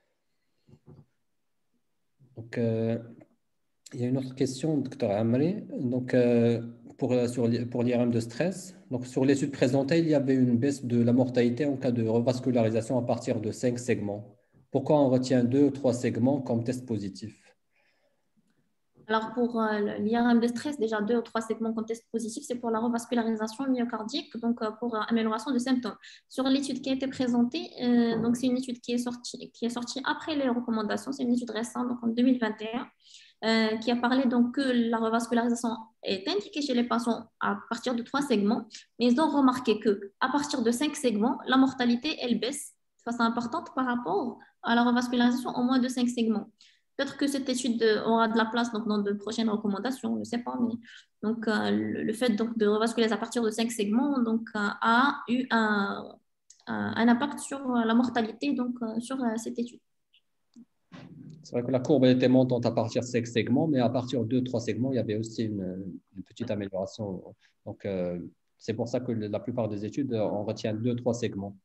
Donc, euh, il y a une autre question, docteur Amri. Donc, euh, pour, sur, pour l'I R M de stress, donc, sur l'étude présentée, il y avait une baisse de la mortalité en cas de revascularisation à partir de cinq segments. Pourquoi on retient deux ou trois segments comme test positif?
Alors, pour euh, l'I R M de stress, déjà deux ou trois segments comme test positif, c'est pour la revascularisation myocardique, donc euh, pour euh, amélioration de symptômes. Sur l'étude qui a été présentée, euh, donc c'est une étude qui est sortie, qui est sortie après les recommandations, c'est une étude récente, donc en deux mille vingt et un, euh, qui a parlé donc que la revascularisation est indiquée chez les patients à partir de trois segments, mais ils ont remarqué que à partir de cinq segments, la mortalité, elle baisse de façon importante par rapport à la revascularisation en moins de cinq segments. Peut-être que cette étude aura de la place donc, dans de prochaines recommandations, je ne sais pas. Mais donc, euh, le, le fait donc, de revasculariser à partir de cinq segments donc, euh, a eu un, un, un impact sur la mortalité donc, euh, sur euh, cette étude.
C'est vrai que la courbe était montante à partir de cinq segments, mais à partir de deux trois segments, il y avait aussi une, une petite amélioration. Donc, euh, c'est pour ça que la plupart des études, on retient deux trois segments.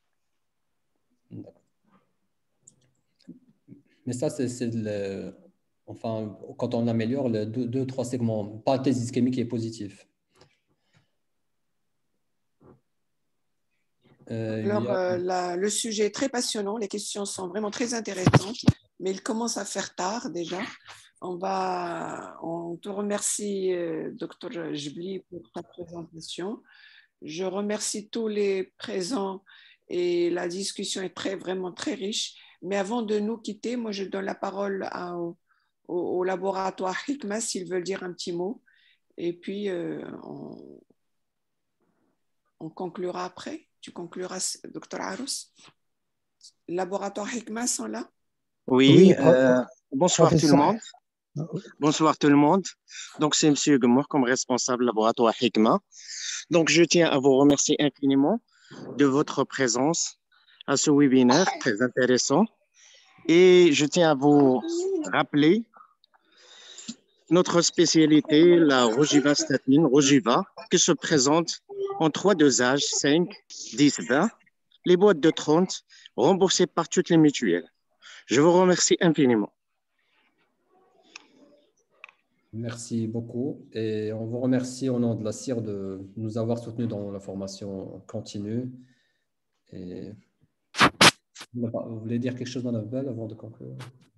Mais ça, c'est le... Enfin, quand on améliore le deux trois segments, pas le test ischémique qui est positif.
Euh, Alors, a... euh, la, le sujet est très passionnant, les questions sont vraiment très intéressantes, mais il commence à faire tard déjà. On, va, on te remercie, euh, docteur Jibli, pour ta présentation. Je remercie tous les présents et la discussion est très, vraiment très riche. Mais avant de nous quitter, moi, je donne la parole à, au, au laboratoire Hikma s'ils veulent dire un petit mot. Et puis, euh, on, on conclura après. Tu concluras, docteur Arous. Laboratoire Hikma sont là?
Oui, oui euh, bonsoir professeur. Tout le monde. Bonsoir tout le monde. Donc, c'est M. Gemour comme responsable laboratoire Hikma. Donc, je tiens à vous remercier infiniment de votre présence à ce webinaire très intéressant. Et je tiens à vous rappeler notre spécialité, la rogivastatine, Rogiva, qui se présente en trois dosages, cinq, dix, vingt, les boîtes de trente, remboursées par toutes les mutuelles. Je vous remercie infiniment.
Merci beaucoup. Et on vous remercie au nom de la C I R de nous avoir soutenus dans la formation continue. Et... Vous voulez dire quelque chose, Madame Bell, avant de conclure?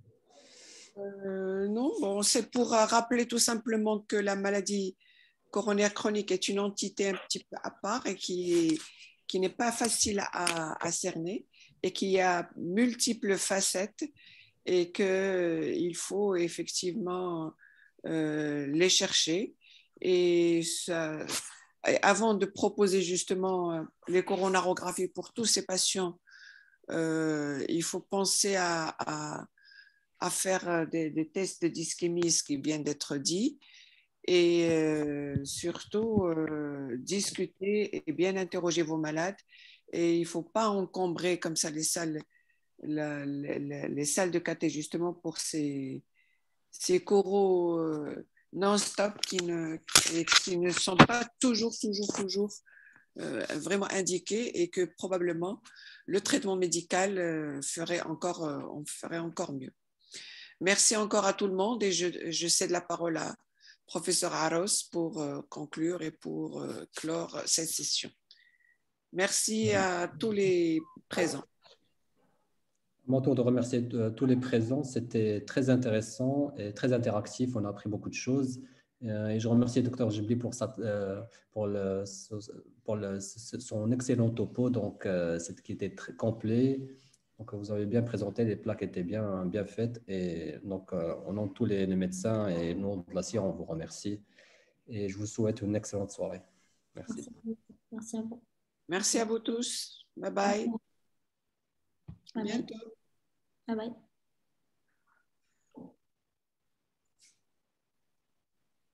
Euh, non, bon, c'est pour rappeler tout simplement que la maladie coronaire chronique est une entité un petit peu à part et qui, qui n'est pas facile à, à cerner et qui a multiples facettes et qu'il faut effectivement euh, les chercher. Et ça, avant de proposer justement les coronarographies pour tous ces patients, euh, il faut penser à, à à faire des, des tests de dyschémie, ce qui vient d'être dit, et euh, surtout euh, discuter et bien interroger vos malades. Et il ne faut pas encombrer comme ça les salles, la, la, les salles de caté justement pour ces, ces coraux euh, non-stop qui ne, qui ne sont pas toujours, toujours, toujours euh, vraiment indiqués et que probablement le traitement médical euh, ferait encore, euh, on ferait encore mieux. Merci encore à tout le monde et je, je cède la parole à professeur Arous pour euh, conclure et pour euh, clore cette session. Merci à tous les présents.
À mon tour de remercier tous les présents, c'était très intéressant et très interactif, on a appris beaucoup de choses. Et je remercie le docteur Jibli pour, sa, pour, le, pour le, son excellent topo, donc, qui était très complet. Donc, vous avez bien présenté, les plaques étaient bien, bien faites. Et donc, au nom de tous les, les médecins et au nom de la C I R, on vous remercie. Et je vous souhaite une excellente soirée. Merci.
Merci à vous.
Merci à vous tous. Bye bye.
Bye
À bientôt.
bye. Bye bye.